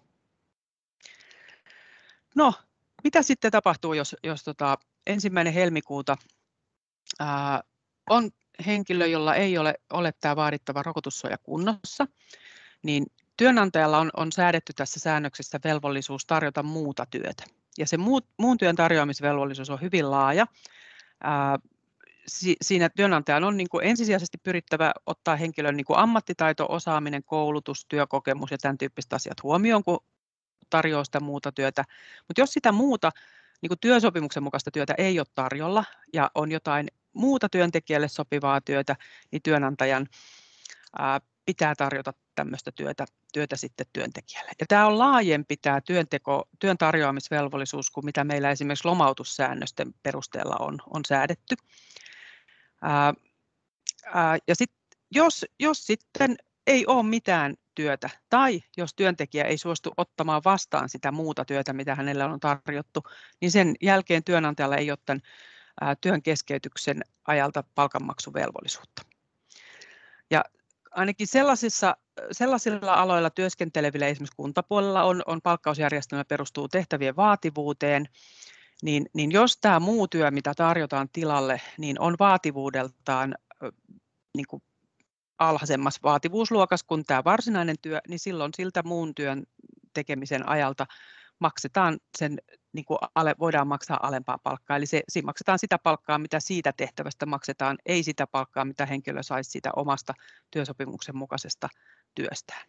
No, mitä sitten tapahtuu, jos, jos tota, ensimmäinen helmikuuta ää, on henkilö, jolla ei ole, ole tämä vaadittava rokotussuoja kunnossa, niin työnantajalla on, on säädetty tässä säännöksessä velvollisuus tarjota muuta työtä. Ja se muut, muun työn tarjoamisvelvollisuus on hyvin laaja. Ää, si, siinä työnantajan on niin kuin ensisijaisesti pyrittävä ottaa henkilön niin kuin ammattitaito, osaaminen, koulutus, työkokemus ja tämän tyyppiset asiat huomioon, kun tarjoaa sitä muuta työtä. Mutta jos sitä muuta niin kuin työsopimuksen mukaista työtä ei ole tarjolla ja on jotain muuta työntekijälle sopivaa työtä, niin työnantajan ää, pitää tarjota tämmöistä työtä, työtä sitten työntekijälle. Ja tämä on laajempi tämä työnteko, työn tarjoamisvelvollisuus kuin mitä meillä esimerkiksi lomautussäännösten perusteella on, on säädetty. Ää, ää, ja sit, jos, jos sitten ei ole mitään työtä tai jos työntekijä ei suostu ottamaan vastaan sitä muuta työtä, mitä hänellä on tarjottu, niin sen jälkeen työnantajalla ei ole tämän ää, työn keskeytyksen ajalta palkanmaksuvelvollisuutta. Ja ainakin sellaisissa, sellaisilla aloilla työskentelevillä, esimerkiksi kuntapuolella on, on palkkausjärjestelmä perustuu tehtävien vaativuuteen, niin, niin jos tämä muu työ, mitä tarjotaan tilalle, niin on vaativuudeltaan niin kuin alhaisemmassa vaativuusluokassa kuin tämä varsinainen työ, niin silloin siltä muun työn tekemisen ajalta maksetaan sen, niin kuin ale, voidaan maksaa alempaa palkkaa. Eli se, siinä maksetaan sitä palkkaa, mitä siitä tehtävästä maksetaan, ei sitä palkkaa, mitä henkilö saisi siitä omasta työsopimuksen mukaisesta työstään.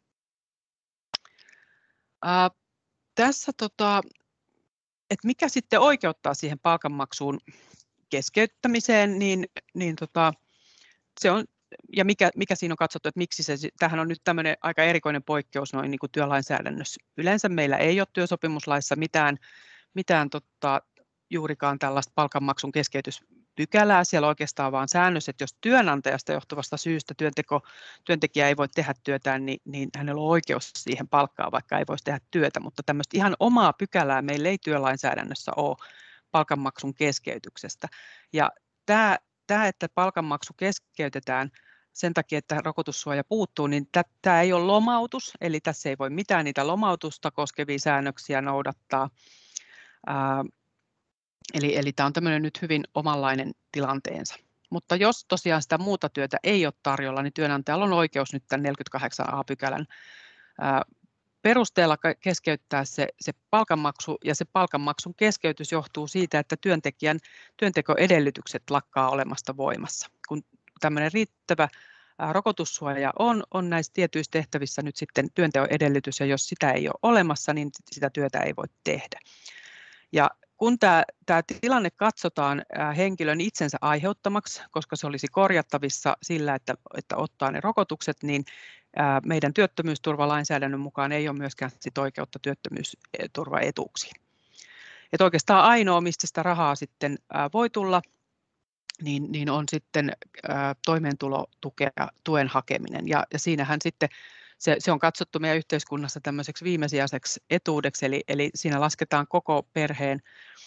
Ää, tässä, tota, että mikä sitten oikeuttaa siihen palkanmaksuun keskeyttämiseen, niin, niin tota, se on, ja mikä, mikä siinä on katsottu, että miksi se, tämähän on nyt tämmöinen aika erikoinen poikkeus noin niin kuin työlainsäädännössä. Yleensä meillä ei ole työsopimuslaissa mitään, mitään tota, juurikaan tällaista palkanmaksun keskeytyspykälää. Siellä on oikeastaan vain säännös, että jos työnantajasta johtuvasta syystä työnteko, työntekijä ei voi tehdä työtään, niin, niin hänellä on oikeus siihen palkkaan, vaikka ei voisi tehdä työtä. Mutta tämmöistä ihan omaa pykälää meillä ei työlainsäädännössä ole palkanmaksun keskeytyksestä. Ja tämä Tämä, että palkanmaksu keskeytetään sen takia, että rokotussuoja puuttuu, niin tämä ei ole lomautus, eli tässä ei voi mitään niitä lomautusta koskevia säännöksiä noudattaa. Ää, eli, eli tämä on tämmöinen nyt hyvin omanlainen tilanteensa. Mutta jos tosiaan sitä muuta työtä ei ole tarjolla, niin työnantajalla on oikeus nyt tämän neljänkymmenenkahdeksan a pykälän ää, perusteella keskeyttää se, se palkanmaksu, ja se palkanmaksun keskeytys johtuu siitä, että työntekijän työntekoedellytykset lakkaa olemasta voimassa. Kun tämmöinen riittävä rokotussuoja on, on näissä tietyissä tehtävissä nyt sitten työnteon edellytys, ja jos sitä ei ole olemassa, niin sitä työtä ei voi tehdä. Ja kun tämä, tämä tilanne katsotaan henkilön itsensä aiheuttamaksi, koska se olisi korjattavissa sillä, että, että ottaa ne rokotukset, niin meidän työttömyysturvalainsäädännön mukaan ei ole myöskään sit oikeutta työttömyysturvaetuuksiin. Et oikeastaan ainoa, mistä sitä rahaa sitten voi tulla, niin, niin on sitten toimeentulotukea, tuen hakeminen. Ja, ja siinähän sitten se, se on katsottu meidän yhteiskunnassa tämmöiseksi viimesijaiseksi etuudeksi, eli, eli siinä lasketaan koko perheen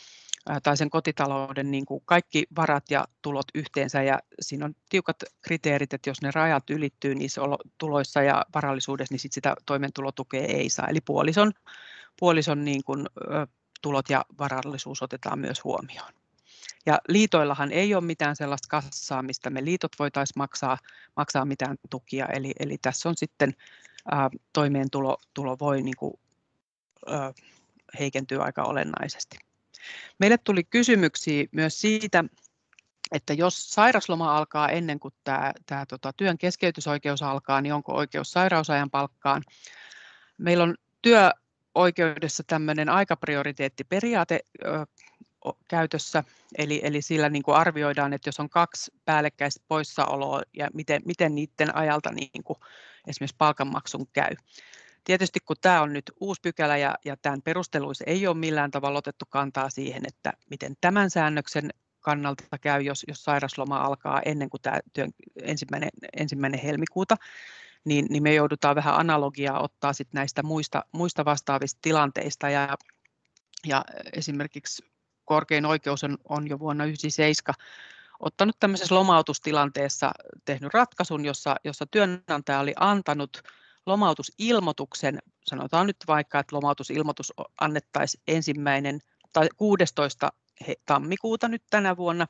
tai sen kotitalouden niin kuin kaikki varat ja tulot yhteensä, ja siinä on tiukat kriteerit, että jos ne rajat ylittyy niissä tuloissa ja varallisuudessa, niin sit sitä toimeentulotukea ei saa, eli puolison, puolison niin kuin, tulot ja varallisuus otetaan myös huomioon. Ja liitoillahan ei ole mitään sellaista kassaa, mistä me liitot voitaisiin maksaa, maksaa mitään tukia, eli, eli tässä on sitten ää, toimeentulo tulo voi niin kuin, ää, heikentyä aika olennaisesti. Meille tuli kysymyksiä myös siitä, että jos sairasloma alkaa ennen kuin tämä, tämä tota, työn keskeytysoikeus alkaa, niin onko oikeus sairausajan palkkaan. Meillä on työoikeudessa tämmöinen aikaprioriteettiperiaate ö, käytössä, eli, eli sillä niin kuin arvioidaan, että jos on kaksi päällekkäistä poissaoloa ja miten, miten niiden ajalta niin kuin esimerkiksi palkanmaksun käy. Tietysti kun tämä on nyt uusi pykälä ja, ja tämän perusteluissa ei ole millään tavalla otettu kantaa siihen, että miten tämän säännöksen kannalta käy, jos, jos sairasloma alkaa ennen kuin tämä työn ensimmäinen, ensimmäinen helmikuuta, niin, niin me joudutaan vähän analogiaa ottaa sit näistä muista, muista vastaavista tilanteista. Ja, ja esimerkiksi korkein oikeus on, on jo vuonna yhdeksänkymmentäseitsemän ottanut tämmöisessä lomautustilanteessa tehnyt ratkaisun, jossa, jossa työnantaja oli antanut lomautusilmoituksen, sanotaan nyt vaikka, että lomautusilmoitus annettaisiin ensimmäinen tai kuudestoista tammikuuta nyt tänä vuonna,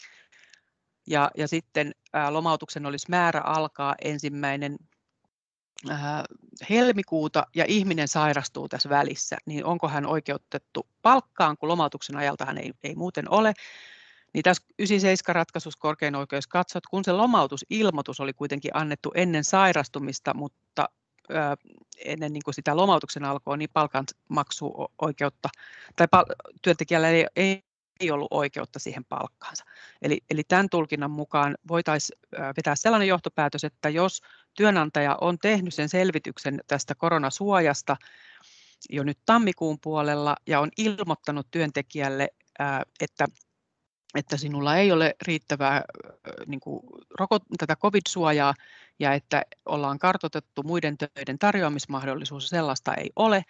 ja, ja sitten ää, lomautuksen olisi määrä alkaa ensimmäinen ää, helmikuuta, ja ihminen sairastuu tässä välissä, niin onko hän oikeutettu palkkaan, kun lomautuksen ajalta hän ei, ei muuten ole. Niin tässä yhdeksänkymmentäseitsemän-ratkaisussa korkein oikeus katsoi, että kun se lomautusilmoitus oli kuitenkin annettu ennen sairastumista, mutta ää, ennen niin kuin sitä lomautuksen alkoa, niin palkanmaksuoikeutta tai pal- työntekijällä ei, ei ei ollut oikeutta siihen palkkaansa. Eli, eli tämän tulkinnan mukaan voitaisiin vetää sellainen johtopäätös, että jos työnantaja on tehnyt sen selvityksen tästä koronasuojasta jo nyt tammikuun puolella ja on ilmoittanut työntekijälle, että, että sinulla ei ole riittävää niin kuin, tätä covid-suojaa ja että ollaan kartoitettu muiden töiden tarjoamismahdollisuus, sellaista ei ole,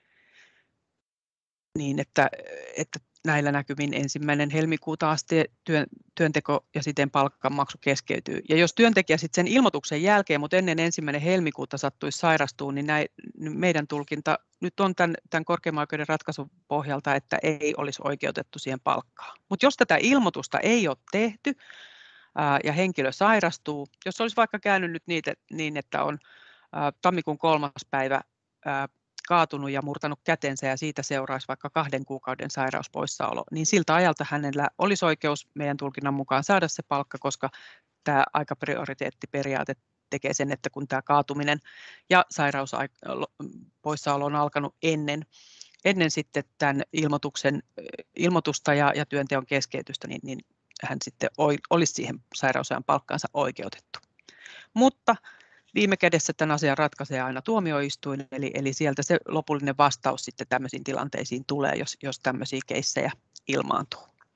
niin että, että näillä näkymin ensimmäinen helmikuuta asti työn, työnteko ja siten palkanmaksu keskeytyy. Ja jos työntekijä sitten sen ilmoituksen jälkeen, mutta ennen ensimmäinen helmikuuta sattuisi sairastumaan, niin näin, meidän tulkinta nyt on tämän, tämän korkeimman oikeuden ratkaisun pohjalta, että ei olisi oikeutettu siihen palkkaan. Mutta jos tätä ilmoitusta ei ole tehty ää, ja henkilö sairastuu, jos olisi vaikka käynyt nyt niitä, niin, että on ää, tammikuun kolmas päivä ää, kaatunut ja murtanut kätensä ja siitä seuraisi vaikka kahden kuukauden sairauspoissaolo, niin siltä ajalta hänellä olisi oikeus meidän tulkinnan mukaan saada se palkka, koska tämä aikaprioriteettiperiaate tekee sen, että kun tämä kaatuminen ja sairauspoissaolo on alkanut ennen, ennen sitten tämän ilmoituksen, ilmoitusta ja, ja työnteon keskeytystä, niin, niin hän sitten olisi siihen sairausajan palkkaansa oikeutettu. Mutta viime kädessä tämän asian ratkaisee aina tuomioistuin, eli, eli sieltä se lopullinen vastaus sitten tämmöisiin tilanteisiin tulee, jos, jos tämmöisiä keissejä ilmaantuu.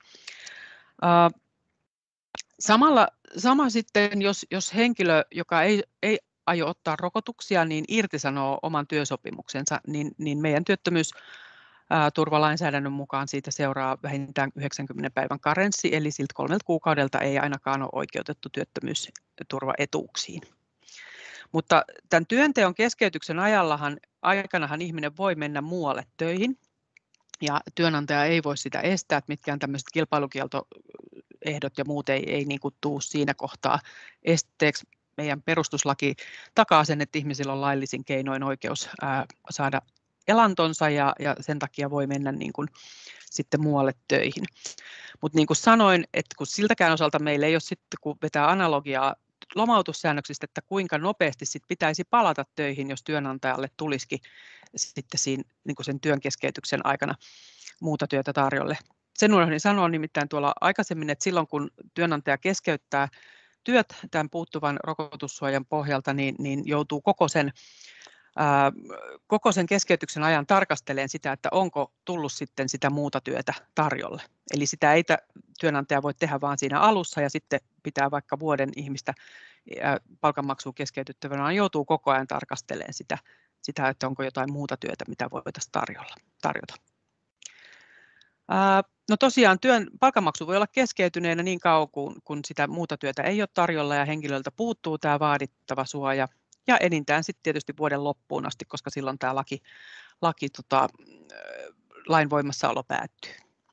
Uh, samalla, sama sitten, jos, jos henkilö, joka ei, ei aio ottaa rokotuksia, niin irtisanoo oman työsopimuksensa, niin, niin meidän työttömyysturvalainsäädännön mukaan siitä seuraa vähintään yhdeksänkymmenen päivän karenssi, eli siltä kolmelta kuukaudelta ei ainakaan ole oikeutettu työttömyysturvaetuuksiin. Mutta tämän työnteon keskeytyksen ajallahan, aikanahan ihminen voi mennä muualle töihin ja työnantaja ei voi sitä estää, että mitkään tämmöiset kilpailukieltoehdot ja muut ei, ei niin kuin tule siinä kohtaa esteeksi. Meidän perustuslaki takaa sen, että ihmisillä on laillisin keinoin oikeus ää, saada elantonsa ja, ja sen takia voi mennä niin kuin sitten muualle töihin. Mutta niin kuin sanoin, että kun siltäkään osalta meillä ei ole sitten, kun vetää analogiaa lomautussäännöksistä, että kuinka nopeasti sit pitäisi palata töihin, jos työnantajalle tulisikin sitten siinä, niin kuin sen työn keskeytyksen aikana muuta työtä tarjolle. Sen unohdin sanoa nimittäin tuolla aikaisemmin, että silloin kun työnantaja keskeyttää työt tämän puuttuvan rokotussuojan pohjalta, niin, niin joutuu koko sen, ää, koko sen keskeytyksen ajan tarkastelemaan sitä, että onko tullut sitten sitä muuta työtä tarjolle. Eli sitä ei työnantaja voi tehdä vaan siinä alussa ja sitten pitää vaikka vuoden ihmistä palkanmaksuun keskeytyttävänä, vaan joutuu koko ajan tarkastelemaan sitä, sitä, että onko jotain muuta työtä, mitä voitaisiin tarjolla, tarjota. Ää, No tosiaan työn palkanmaksu voi olla keskeytyneenä niin kauan, kun, kun sitä muuta työtä ei ole tarjolla ja henkilöltä puuttuu tämä vaadittava suoja. Ja enintään sitten tietysti vuoden loppuun asti, koska silloin tämä laki, laki tota, lain voimassaolo päättyy.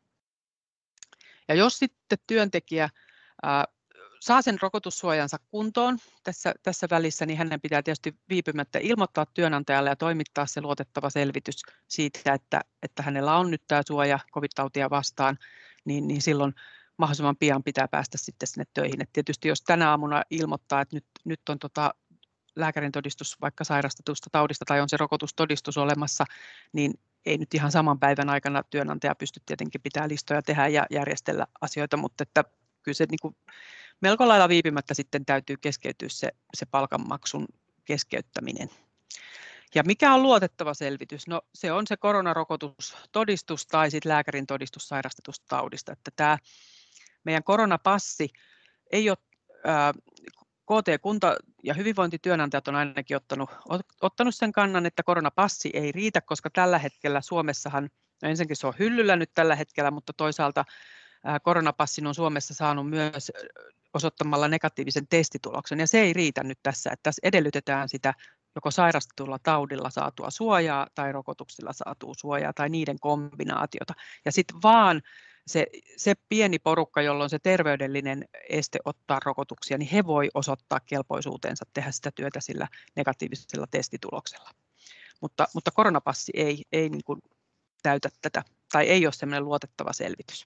Ja jos sitten työntekijä ää, saa sen rokotussuojansa kuntoon tässä, tässä välissä, niin hänen pitää tietysti viipymättä ilmoittaa työnantajalle ja toimittaa se luotettava selvitys siitä, että, että hänellä on nyt tämä suoja covid-tautia vastaan, niin, niin silloin mahdollisimman pian pitää päästä sitten sinne töihin. Et tietysti jos tänä aamuna ilmoittaa, että nyt, nyt on tota lääkärin todistus vaikka sairastetusta taudista tai on se rokotustodistus olemassa, niin ei nyt ihan saman päivän aikana työnantaja pysty tietenkin pitää listoja tehdä ja järjestellä asioita, mutta että kyllä se niin kuin melko lailla viipymättä sitten täytyy keskeytyä se, se palkanmaksun keskeyttäminen. Ja mikä on luotettava selvitys? No se on se koronarokotustodistus tai sitten lääkärin todistus sairastetusta taudista. Että tämä meidän koronapassi ei ole, ää, K T, kunta ja hyvinvointityönantajat on ainakin ottanut, ottanut sen kannan, että koronapassi ei riitä, koska tällä hetkellä Suomessahan, no ensinnäkin se on hyllyllä nyt tällä hetkellä, mutta toisaalta ää, koronapassin on Suomessa saanut myös osoittamalla negatiivisen testituloksen, ja se ei riitä nyt tässä, että tässä edellytetään sitä joko sairastetulla taudilla saatua suojaa tai rokotuksilla saatua suojaa tai niiden kombinaatiota, ja sitten vaan se, se pieni porukka, jolla on se terveydellinen este ottaa rokotuksia, niin he voi osoittaa kelpoisuutensa tehdä sitä työtä sillä negatiivisella testituloksella, mutta, mutta koronapassi ei, ei niin kuin täytä tätä, tai ei ole sellainen luotettava selvitys.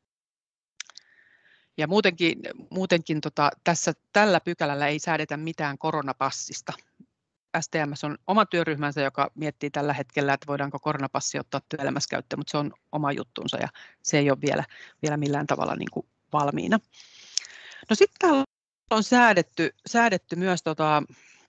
Ja muutenkin, muutenkin tota, tässä, tällä pykälällä ei säädetä mitään koronapassista. S T M on oma työryhmänsä, joka miettii tällä hetkellä, että voidaanko koronapassi ottaa työelämässä käyttöön, mutta se on oma juttunsa ja se ei ole vielä, vielä millään tavalla niin kuin valmiina. No sitten täällä on säädetty, säädetty myös tota,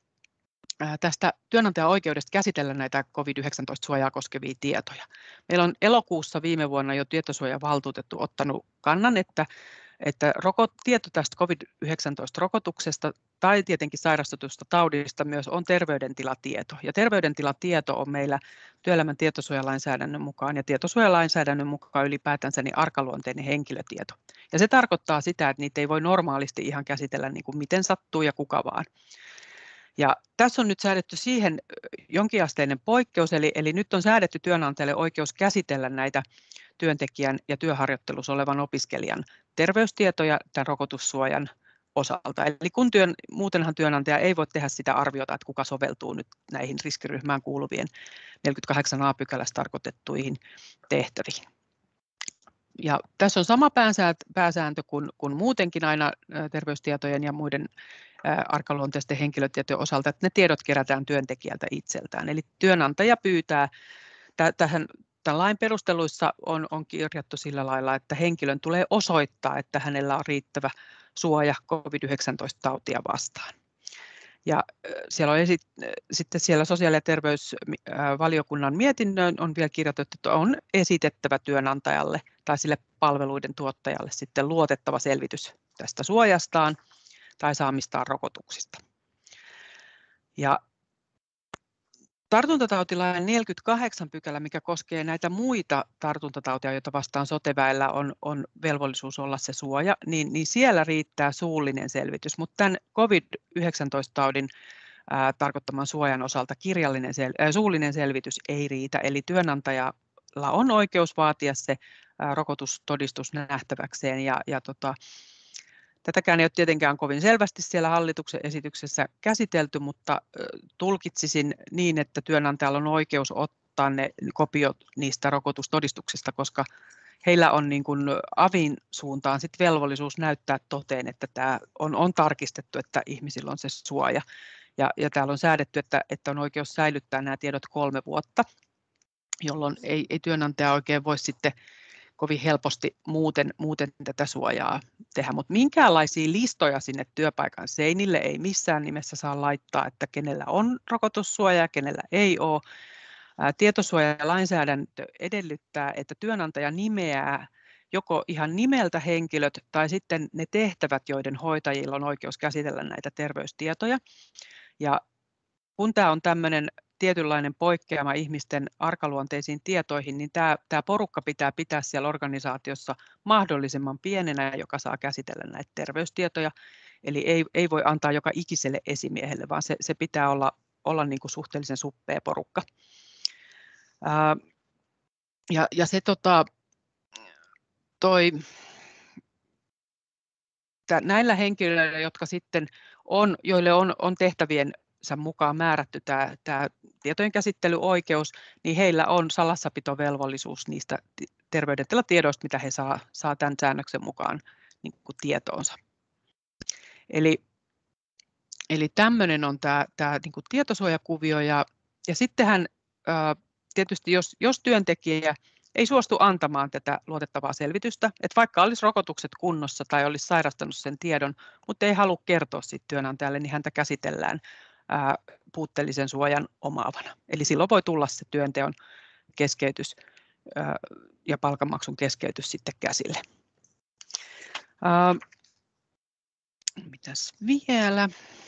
tästä työnantajan oikeudesta käsitellä näitä covid yhdeksäntoista-suojaa koskevia tietoja. Meillä on elokuussa viime vuonna jo tietosuojavaltuutettu ottanut kannan, että että rokot, tieto tästä covid yhdeksäntoista-rokotuksesta tai tietenkin sairastetusta taudista myös on terveydentilatieto. Ja terveydentilatieto on meillä työelämän tietosuojalainsäädännön mukaan ja tietosuojalainsäädännön mukaan ylipäätänsä niin arkaluonteinen henkilötieto. Ja se tarkoittaa sitä, että niitä ei voi normaalisti ihan käsitellä niin kuin miten sattuu ja kuka vaan. Ja tässä on nyt säädetty siihen jonkinasteinen poikkeus, eli, eli nyt on säädetty työnantajalle oikeus käsitellä näitä työntekijän ja työharjoittelussa olevan opiskelijan terveystietoja tämän rokotussuojan osalta. Eli kun työn, muutenhan työnantaja ei voi tehdä sitä arviota, että kuka soveltuu nyt näihin riskiryhmään kuuluvien neljäkymmentäkahdeksan a pykälässä tarkoitettuihin tehtäviin. Ja tässä on sama pääsääntö kuin, kuin muutenkin aina terveystietojen ja muiden arkaluonteisten henkilötietojen osalta, että ne tiedot kerätään työntekijältä itseltään. Eli työnantaja pyytää, tähän, tämän lain perusteluissa on, on kirjattu sillä lailla, että henkilön tulee osoittaa, että hänellä on riittävä suoja covid yhdeksäntoista-tautia vastaan. Ja siellä on esit, sitten siellä sosiaali- ja terveysvaliokunnan mietinnön on vielä kirjoitettu, että on esitettävä työnantajalle tai sille palveluiden tuottajalle sitten luotettava selvitys tästä suojastaan tai saamistaan rokotuksista. Ja tartuntatautilain neljäskymmeneskahdeksas pykälä, mikä koskee näitä muita tartuntatauteja, joita vastaan soteväellä on, on velvollisuus olla se suoja, niin, niin siellä riittää suullinen selvitys, mutta tämän covid yhdeksäntoista-taudin ää, tarkoittaman suojan osalta kirjallinen sel, ää, suullinen selvitys ei riitä, eli työnantajalla on oikeus vaatia se ää, rokotustodistus nähtäväkseen ja, ja tota, tätäkään ei ole tietenkään kovin selvästi siellä hallituksen esityksessä käsitelty, mutta tulkitsisin niin, että työnantajalla on oikeus ottaa ne kopiot niistä rokotustodistuksista, koska heillä on niin kuin avin suuntaan sit velvollisuus näyttää toteen, että tämä on, on tarkistettu, että ihmisillä on se suoja. Ja, ja täällä on säädetty, että, että on oikeus säilyttää nämä tiedot kolme vuotta, jolloin ei, ei työnantaja oikein voi sitten kovin helposti muuten, muuten tätä suojaa tehdä, mutta minkäänlaisia listoja sinne työpaikan seinille ei missään nimessä saa laittaa, että kenellä on rokotussuoja ja kenellä ei ole. Tietosuojalainsäädäntö edellyttää, että työnantaja nimeää joko ihan nimeltä henkilöt tai sitten ne tehtävät, joiden hoitajilla on oikeus käsitellä näitä terveystietoja. Ja kun tämä on tämmöinen tietynlainen poikkeama ihmisten arkaluonteisiin tietoihin, niin tämä, tämä porukka pitää pitää siellä organisaatiossa mahdollisimman pienenä, joka saa käsitellä näitä terveystietoja. Eli ei, ei voi antaa joka ikiselle esimiehelle, vaan se, se pitää olla, olla niin kuin suhteellisen suppea porukka. Ää, ja, ja se tota, toi, tää, näillä henkilöillä, jotka sitten on, joille on, on tehtäviensä mukaan määrätty tämä, tämä tietojen käsittelyoikeus, niin heillä on salassapitovelvollisuus niistä terveydentilatiedoista, mitä he saa, saa tämän säännöksen mukaan niin kuin tietoonsa. Eli, eli tämmöinen on tämä, tämä niin kuin tietosuojakuvio, ja, ja sittenhän ää, tietysti jos, jos työntekijä ei suostu antamaan tätä luotettavaa selvitystä, että vaikka olisi rokotukset kunnossa tai olisi sairastanut sen tiedon, mutta ei halua kertoa siitä työnantajalle, niin häntä käsitellään ää, puutteellisen suojan omaavana. Eli silloin voi tulla se työnteon keskeytys ää, ja palkanmaksun keskeytys sitten käsille. Ää, mitäs vielä?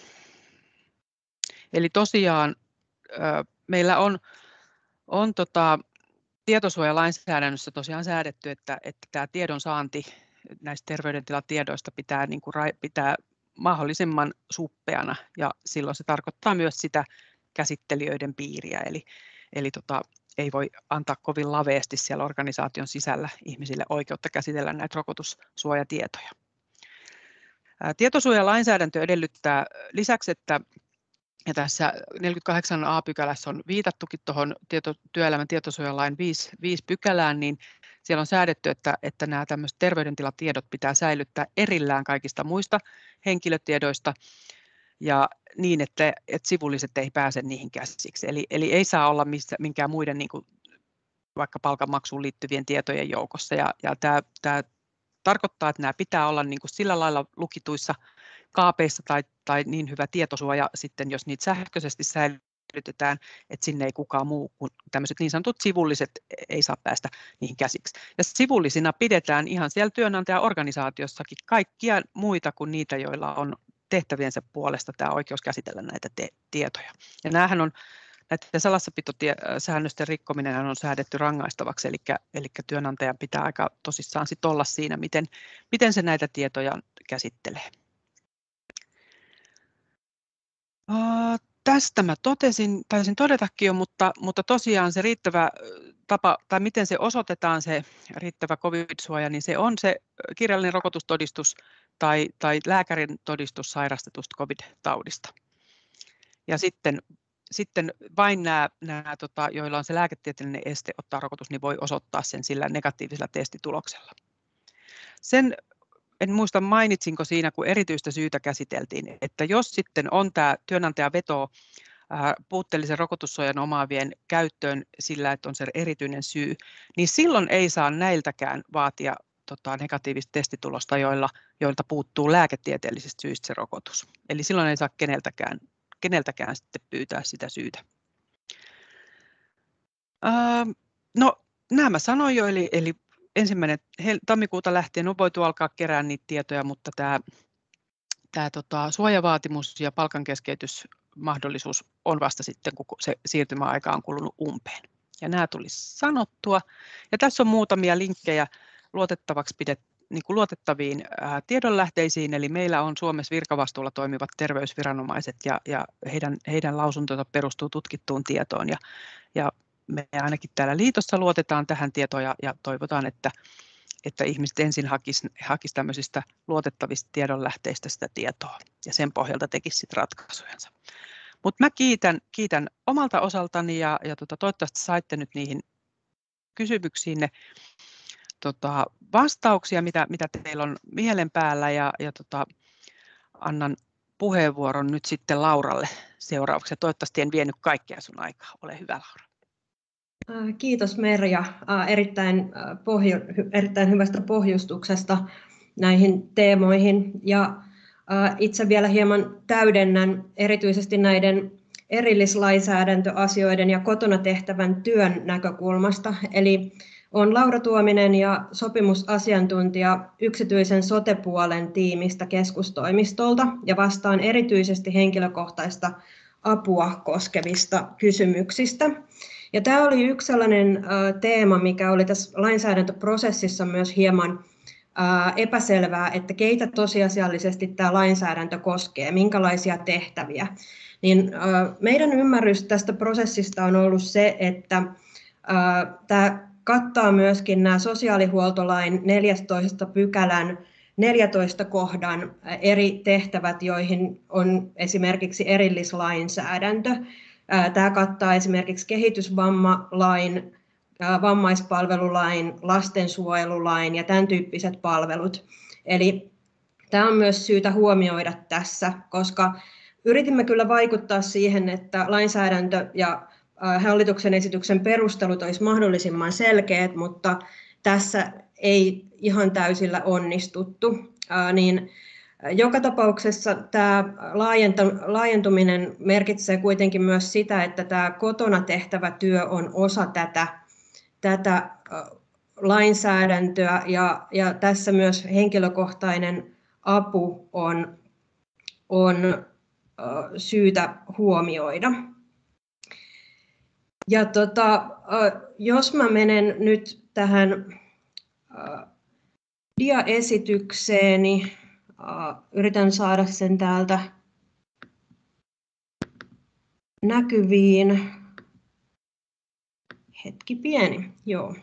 Eli tosiaan ää, meillä on, on tota, tietosuojalainsäädännössä tosiaan säädetty, että, että tämä tiedonsaanti näistä terveydentilatiedoista pitää, niin kuin, pitää mahdollisimman suppeana, ja silloin se tarkoittaa myös sitä käsittelijöiden piiriä, eli, eli tota, ei voi antaa kovin laveasti siellä organisaation sisällä ihmisille oikeutta käsitellä näitä rokotussuojatietoja. Ää, tietosuojalainsäädäntö edellyttää lisäksi, että ja tässä neljäskymmeneskahdeksas a pykälässä on viitattukin tuohon tieto, työelämän tietosuojalain viisi, viisi pykälään, niin siellä on säädetty, että, että nämä tämmöiset terveydentilatiedot pitää säilyttää erillään kaikista muista henkilötiedoista ja niin, että, että sivulliset ei pääse niihin käsiksi. Eli, eli ei saa olla missä, minkään muiden niin kuin vaikka palkanmaksuun liittyvien tietojen joukossa. Ja, ja tämä, tämä tarkoittaa, että nämä pitää olla niin kuin sillä lailla lukituissa kaapeissa tai, tai niin hyvä tietosuoja sitten, jos niitä sähköisesti säilytetään, että sinne ei kukaan muu kuin tämmöiset niin sanotut sivulliset ei saa päästä niihin käsiksi. Ja sivullisina pidetään ihan siellä työnantajaorganisaatiossakin kaikkia muita kuin niitä, joilla on tehtäviensä puolesta tämä oikeus käsitellä näitä te- tietoja. Ja näähän on, näiden salassapitosäännösten rikkominen on säädetty rangaistavaksi, eli, eli työnantajan pitää aika tosissaan sit olla siinä, miten, miten se näitä tietoja käsittelee. Uh, tästä mä totesin, taisin todetakin jo, mutta, mutta tosiaan se riittävä tapa, tai miten se osoitetaan se riittävä covid-suoja, niin se on se kirjallinen rokotustodistus tai, tai lääkärin todistus sairastetusta covid-taudista. Ja sitten, sitten vain nämä, nämä tota, joilla on se lääketieteellinen este ottaa rokotus, niin voi osoittaa sen sillä negatiivisella testituloksella. Sen en muista mainitsinko siinä, kun erityistä syytä käsiteltiin, että jos sitten on tämä työnantaja vetoo puutteellisen rokotussuojan omaavien käyttöön sillä, että on se erityinen syy, niin silloin ei saa näiltäkään vaatia tota, negatiivista testitulosta, joilla, joilta puuttuu lääketieteellisistä syistä se rokotus. Eli silloin ei saa keneltäkään, keneltäkään sitten pyytää sitä syytä. Öö, no, nämä sanoin jo, eli, eli ensimmäinen tammikuuta lähtien on voitu alkaa kerää niitä tietoja, mutta tämä, tämä tota, suojavaatimus ja palkankeskeytysmahdollisuus on vasta sitten, kun se siirtymäaika on kulunut umpeen. Ja nämä tulisi sanottua. Ja tässä on muutamia linkkejä luotettavaksi pidet, niin kuin luotettaviin ää, tiedonlähteisiin, eli meillä on Suomessa virkavastuulla toimivat terveysviranomaiset ja, ja heidän, heidän lausuntonsa perustuu tutkittuun tietoon. Ja, ja me ainakin täällä liitossa luotetaan tähän tietoon ja, ja toivotaan, että, että ihmiset ensin hakisivat hakis tämmöisistä luotettavista tiedonlähteistä sitä tietoa ja sen pohjalta tekisivät ratkaisujansa. Mutta mä kiitän, kiitän omalta osaltani ja, ja tota, toivottavasti saitte nyt niihin kysymyksiinne tota, vastauksia, mitä, mitä teillä on mielen päällä ja, ja tota, annan puheenvuoron nyt sitten Lauralle seuraavaksi. Toivottavasti en vienyt kaikkea sun aikaa. Ole hyvä, Laura. Kiitos Merja erittäin, pohjo, erittäin hyvästä pohjustuksesta näihin teemoihin. Ja itse vielä hieman täydennän erityisesti näiden erillislainsäädäntöasioiden ja kotona tehtävän työn näkökulmasta. Eli olen Laura Tuominen ja sopimusasiantuntija yksityisen sote-puolen tiimistä keskustoimistolta ja vastaan erityisesti henkilökohtaista apua koskevista kysymyksistä. Ja tämä oli yksi sellainen teema, mikä oli tässä lainsäädäntöprosessissa myös hieman epäselvää, että keitä tosiasiallisesti tämä lainsäädäntö koskee, minkälaisia tehtäviä. Niin meidän ymmärrys tästä prosessista on ollut se, että tämä kattaa myöskin nämä sosiaalihuoltolain neljästoista pykälän neljätoista kohdan eri tehtävät, joihin on esimerkiksi erillislainsäädäntö. Tämä kattaa esimerkiksi kehitysvammalain, vammaispalvelulain, lastensuojelulain ja tämän tyyppiset palvelut. Eli tämä on myös syytä huomioida tässä, koska yritimme kyllä vaikuttaa siihen, että lainsäädäntö ja hallituksen esityksen perustelut olisi mahdollisimman selkeät, mutta tässä ei ihan täysillä onnistuttu. Niin joka tapauksessa tämä laajentuminen merkitsee kuitenkin myös sitä, että tämä kotona tehtävä työ on osa tätä, tätä lainsäädäntöä ja, ja tässä myös henkilökohtainen apu on, on syytä huomioida. Ja tota, jos mä menen nyt tähän diaesitykseeni, yritän saada sen täältä näkyviin. Hetki pieni, joo.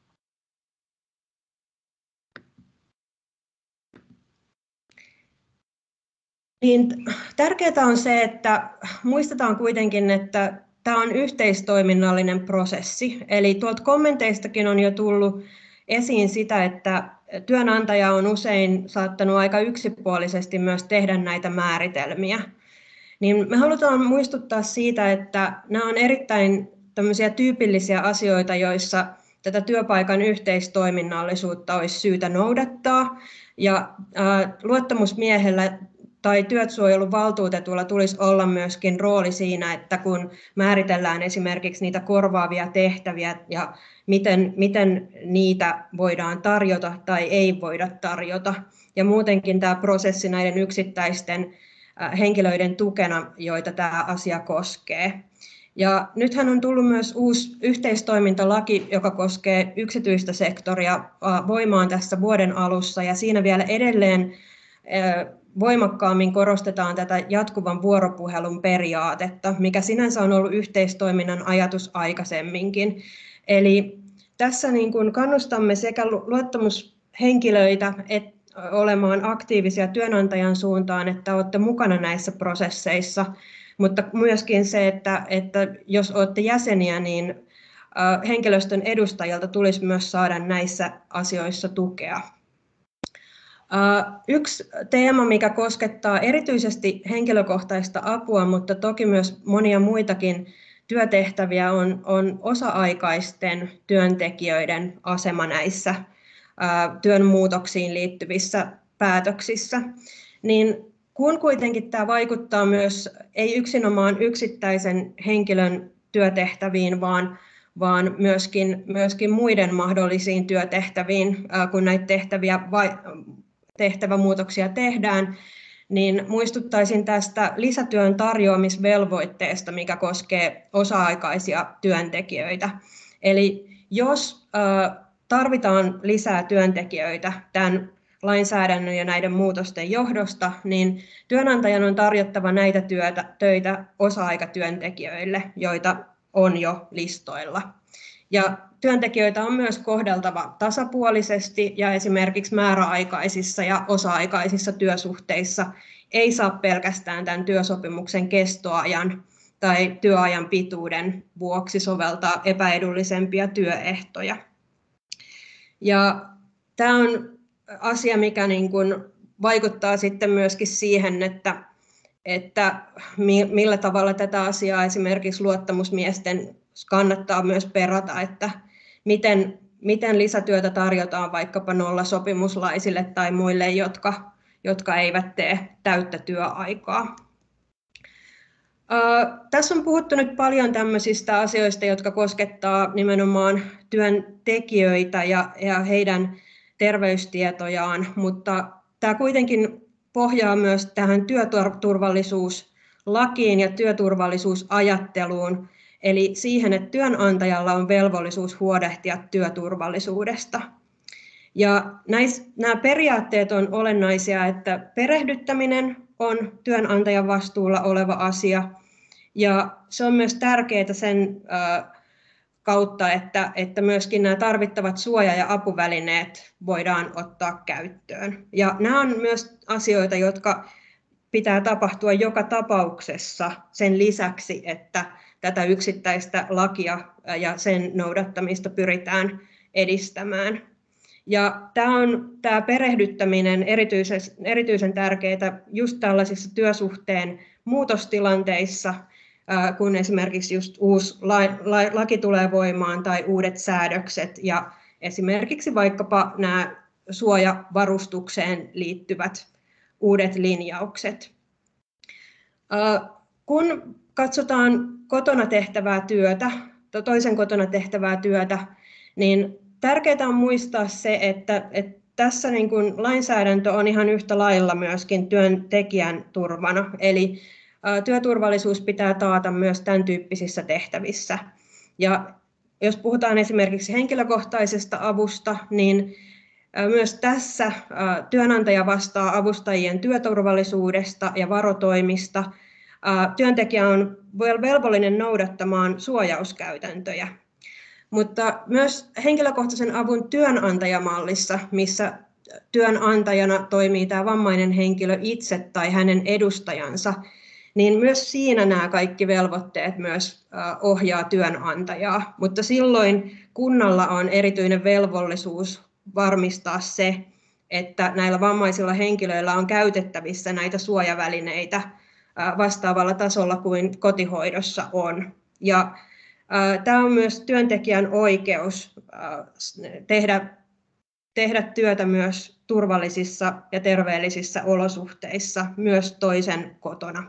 Niin, tärkeää on se, että muistetaan kuitenkin, että tämä on yhteistoiminnallinen prosessi. Eli tuolta kommenteistakin on jo tullut esiin sitä, että työnantaja on usein saattanut aika yksipuolisesti myös tehdä näitä määritelmiä. Niin me halutaan muistuttaa siitä, että nämä on erittäin tämmöisiä tyypillisiä asioita, joissa tätä työpaikan yhteistoiminnallisuutta olisi syytä noudattaa. Ja ää, luottamusmiehellä tai työsuojeluvaltuutetulla tulisi olla myöskin rooli siinä, että kun määritellään esimerkiksi niitä korvaavia tehtäviä ja miten, miten niitä voidaan tarjota tai ei voida tarjota. Ja muutenkin tämä prosessi näiden yksittäisten henkilöiden tukena, joita tämä asia koskee. Ja nythän on tullut myös uusi yhteistoimintalaki, joka koskee yksityistä sektoria voimaan tässä vuoden alussa, ja siinä vielä edelleen voimakkaammin korostetaan tätä jatkuvan vuoropuhelun periaatetta, mikä sinänsä on ollut yhteistoiminnan ajatus aikaisemminkin. Eli tässä niin kuin kannustamme sekä luottamushenkilöitä että olemaan aktiivisia työnantajan suuntaan, että olette mukana näissä prosesseissa, mutta myöskin se, että, että jos olette jäseniä, niin henkilöstön edustajilta tulisi myös saada näissä asioissa tukea. Yksi teema, mikä koskettaa erityisesti henkilökohtaista apua, mutta toki myös monia muitakin työtehtäviä, on, on osa-aikaisten työntekijöiden asema näissä työn muutoksiin liittyvissä päätöksissä. Niin kun kuitenkin tämä vaikuttaa myös ei yksinomaan yksittäisen henkilön työtehtäviin, vaan, vaan myöskin, myöskin muiden mahdollisiin työtehtäviin, kun näitä tehtäviä vai, tehtävämuutoksia tehdään, niin muistuttaisin tästä lisätyön tarjoamisvelvoitteesta, mikä koskee osa-aikaisia työntekijöitä. Eli jos tarvitaan lisää työntekijöitä tämän lainsäädännön ja näiden muutosten johdosta, niin työnantajan on tarjottava näitä työtä, töitä osa-aikatyöntekijöille, joita on jo listoilla. Ja työntekijöitä on myös kohdeltava tasapuolisesti ja esimerkiksi määräaikaisissa ja osa-aikaisissa työsuhteissa ei saa pelkästään tämän työsopimuksen kestoajan tai työajan pituuden vuoksi soveltaa epäedullisempia työehtoja. Ja tämä on asia, mikä niin kuin vaikuttaa sitten myöskin siihen, että, että millä tavalla tätä asiaa esimerkiksi luottamusmiesten kannattaa myös perata, että miten, miten lisätyötä tarjotaan vaikkapa nollasopimuslaisille tai muille, jotka, jotka eivät tee täyttä työaikaa. Ää, tässä on puhuttu nyt paljon tämmöisistä asioista, jotka koskettaa nimenomaan työntekijöitä ja, ja heidän terveystietojaan, mutta tämä kuitenkin pohjaa myös tähän työturvallisuuslakiin lakiin ja työturvallisuusajatteluun, eli siihen, että työnantajalla on velvollisuus huolehtia työturvallisuudesta. Ja näis, nämä periaatteet on olennaisia, että perehdyttäminen on työnantajan vastuulla oleva asia, ja se on myös tärkeää sen äh, kautta, että, että myöskin nämä tarvittavat suoja- ja apuvälineet voidaan ottaa käyttöön. Ja nämä on myös asioita, jotka pitää tapahtua joka tapauksessa sen lisäksi, että tätä yksittäistä lakia ja sen noudattamista pyritään edistämään. Ja tämä on tämä perehdyttäminen erityisen, erityisen tärkeää just tällaisissa työsuhteen muutostilanteissa, kun esimerkiksi just uusi laki tulee voimaan tai uudet säädökset ja esimerkiksi vaikkapa nämä suojavarustukseen liittyvät uudet linjaukset. Kun katsotaan kotona tehtävää työtä, toisen kotona tehtävää työtä, niin tärkeää on muistaa se, että, että tässä niin kuin lainsäädäntö on ihan yhtä lailla myöskin työntekijän turvana, eli työturvallisuus pitää taata myös tämän tyyppisissä tehtävissä. Ja jos puhutaan esimerkiksi henkilökohtaisesta avusta, niin myös tässä työnantaja vastaa avustajien työturvallisuudesta ja varotoimista. Työntekijä on velvollinen noudattamaan suojauskäytäntöjä. Mutta myös henkilökohtaisen avun työnantajamallissa, missä työnantajana toimii tämä vammainen henkilö itse tai hänen edustajansa, niin myös siinä nämä kaikki velvoitteet myös ohjaa työnantajaa. Mutta silloin kunnalla on erityinen velvollisuus varmistaa se, että näillä vammaisilla henkilöillä on käytettävissä näitä suojavälineitä vastaavalla tasolla kuin kotihoidossa on. Ja tämä on myös työntekijän oikeus tehdä, tehdä työtä myös turvallisissa ja terveellisissä olosuhteissa, myös toisen kotona.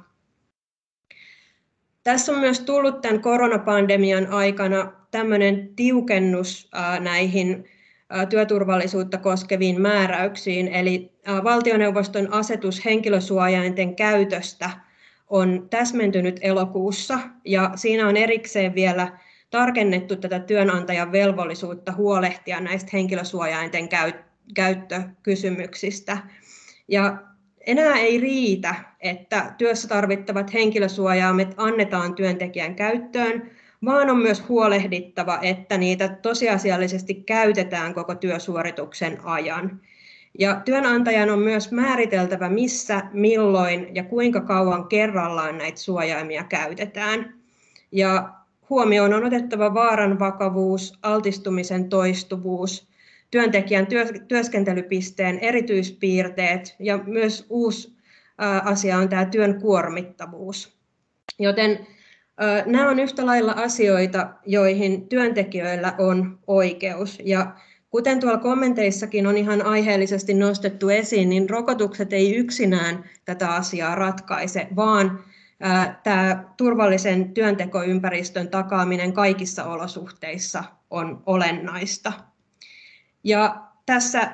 Tässä on myös tullut tämän koronapandemian aikana tämmöinen tiukennus näihin työturvallisuutta koskeviin määräyksiin, eli valtioneuvoston asetus henkilösuojainten käytöstä on täsmentynyt elokuussa, ja siinä on erikseen vielä tarkennettu tätä työnantajan velvollisuutta huolehtia näistä henkilösuojainten käyttökysymyksistä. Ja enää ei riitä, että työssä tarvittavat henkilösuojaimet annetaan työntekijän käyttöön, vaan on myös huolehdittava, että niitä tosiasiallisesti käytetään koko työsuorituksen ajan. Ja työnantajan on myös määriteltävä, missä, milloin ja kuinka kauan kerrallaan näitä suojaimia käytetään. Ja huomioon on otettava vaaran vakavuus, altistumisen toistuvuus, työntekijän työskentelypisteen erityispiirteet ja myös uusi asia on tämä työn kuormittavuus. Joten nämä on yhtä lailla asioita, joihin työntekijöillä on oikeus. Ja kuten tuolla kommenteissakin on ihan aiheellisesti nostettu esiin, niin rokotukset ei yksinään tätä asiaa ratkaise, vaan tämä turvallisen työntekoympäristön takaaminen kaikissa olosuhteissa on olennaista. Ja tässä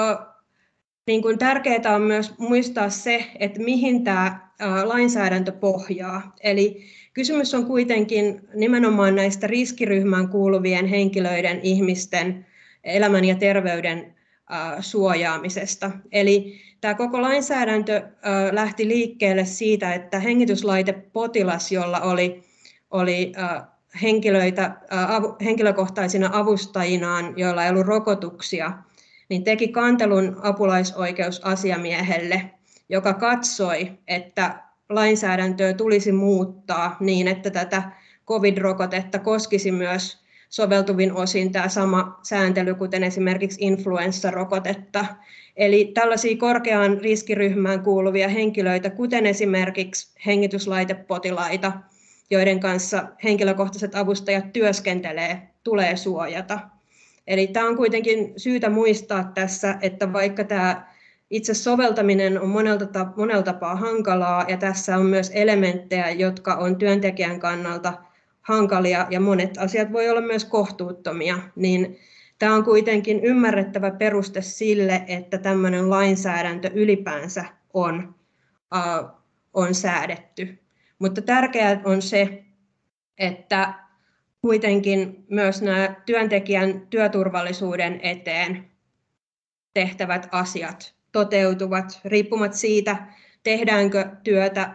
niin kuin tärkeää on myös muistaa se, että mihin tämä lainsäädäntö pohjaa. Eli kysymys on kuitenkin nimenomaan näistä riskiryhmään kuuluvien henkilöiden, ihmisten elämän ja terveyden suojaamisesta. Eli tämä koko lainsäädäntö lähti liikkeelle siitä, että hengityslaitepotilas, jolla oli, oli henkilöitä, henkilökohtaisina avustajinaan, joilla ei ollut rokotuksia, niin teki kantelun apulaisoikeusasiamiehelle, joka katsoi, että lainsäädäntöä tulisi muuttaa niin, että tätä covid-rokotetta koskisi myös soveltuvin osin tämä sama sääntely, kuten esimerkiksi influenssarokotetta. Eli tällaisia korkeaan riskiryhmään kuuluvia henkilöitä, kuten esimerkiksi hengityslaitepotilaita, joiden kanssa henkilökohtaiset avustajat työskentelee, tulee suojata. Eli tämä on kuitenkin syytä muistaa tässä, että vaikka tämä itse soveltaminen on monelta, monella tapaa hankalaa, ja tässä on myös elementtejä, jotka on työntekijän kannalta hankalia, ja monet asiat voi olla myös kohtuuttomia, niin tämä on kuitenkin ymmärrettävä peruste sille, että tämmöinen lainsäädäntö ylipäänsä on, uh, on säädetty. Mutta tärkeää on se, että kuitenkin myös nämä työntekijän työturvallisuuden eteen tehtävät asiat toteutuvat riippumatta siitä, tehdäänkö työtä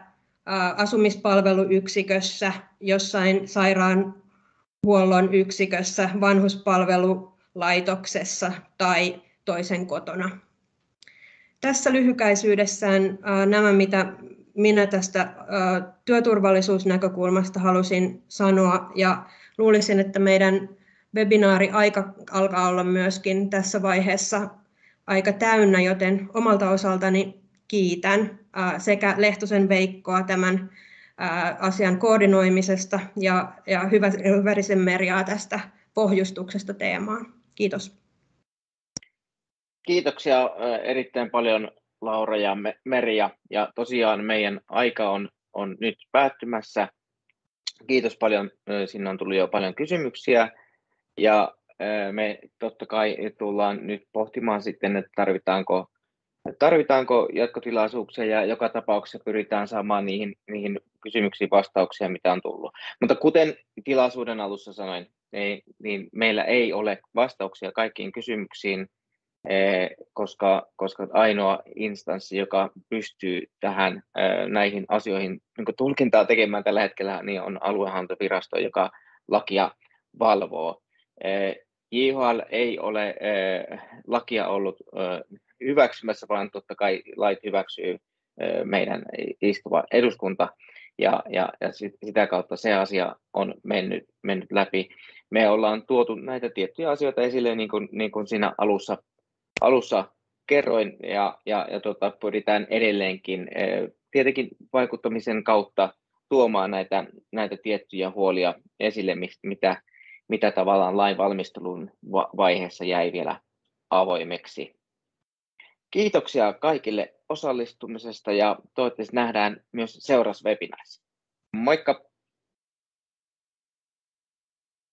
asumispalveluyksikössä, jossain sairaanhuollon yksikössä, vanhuspalvelulaitoksessa tai toisen kotona. Tässä lyhykäisyydessään nämä, mitä minä tästä työturvallisuusnäkökulmasta halusin sanoa, ja luulisin, että meidän webinaari-aika alkaa olla myöskin tässä vaiheessa aika täynnä, joten omalta osaltani kiitän sekä Lehtosen Veikkoa tämän asian koordinoimisesta ja, ja Hyvärisen Merjaa tästä pohjustuksesta teemaan. Kiitos. Kiitoksia erittäin paljon Laura ja Merja, ja tosiaan meidän aika on, on nyt päättymässä. Kiitos paljon, sinne on tullut jo paljon kysymyksiä, ja me totta kai tullaan nyt pohtimaan sitten, että tarvitaanko, tarvitaanko jatkotilaisuuksia, ja joka tapauksessa pyritään saamaan niihin, niihin kysymyksiin vastauksia, mitä on tullut. Mutta kuten tilaisuuden alussa sanoin, niin, niin meillä ei ole vastauksia kaikkiin kysymyksiin, koska, koska ainoa instanssi, joka pystyy tähän näihin asioihin niin tulkintaa tekemään tällä hetkellä, niin on aluehallintovirasto, joka lakia valvoo. J H L ei ole lakia ollut hyväksymässä, vaan totta kai lait hyväksyy meidän istuva eduskunta, ja, ja, ja sitä kautta se asia on mennyt, mennyt läpi. Me ollaan tuotu näitä tiettyjä asioita esille, niin kuin, niin kuin siinä alussa Alussa kerroin, ja, ja, ja tota, pyritään edelleenkin tietenkin vaikuttamisen kautta tuomaan näitä, näitä tiettyjä huolia esille, mitä, mitä tavallaan lain valmistelun vaiheessa jäi vielä avoimeksi. Kiitoksia kaikille osallistumisesta, ja toivottavasti nähdään myös seuraavassa webinaarissa. Moikka!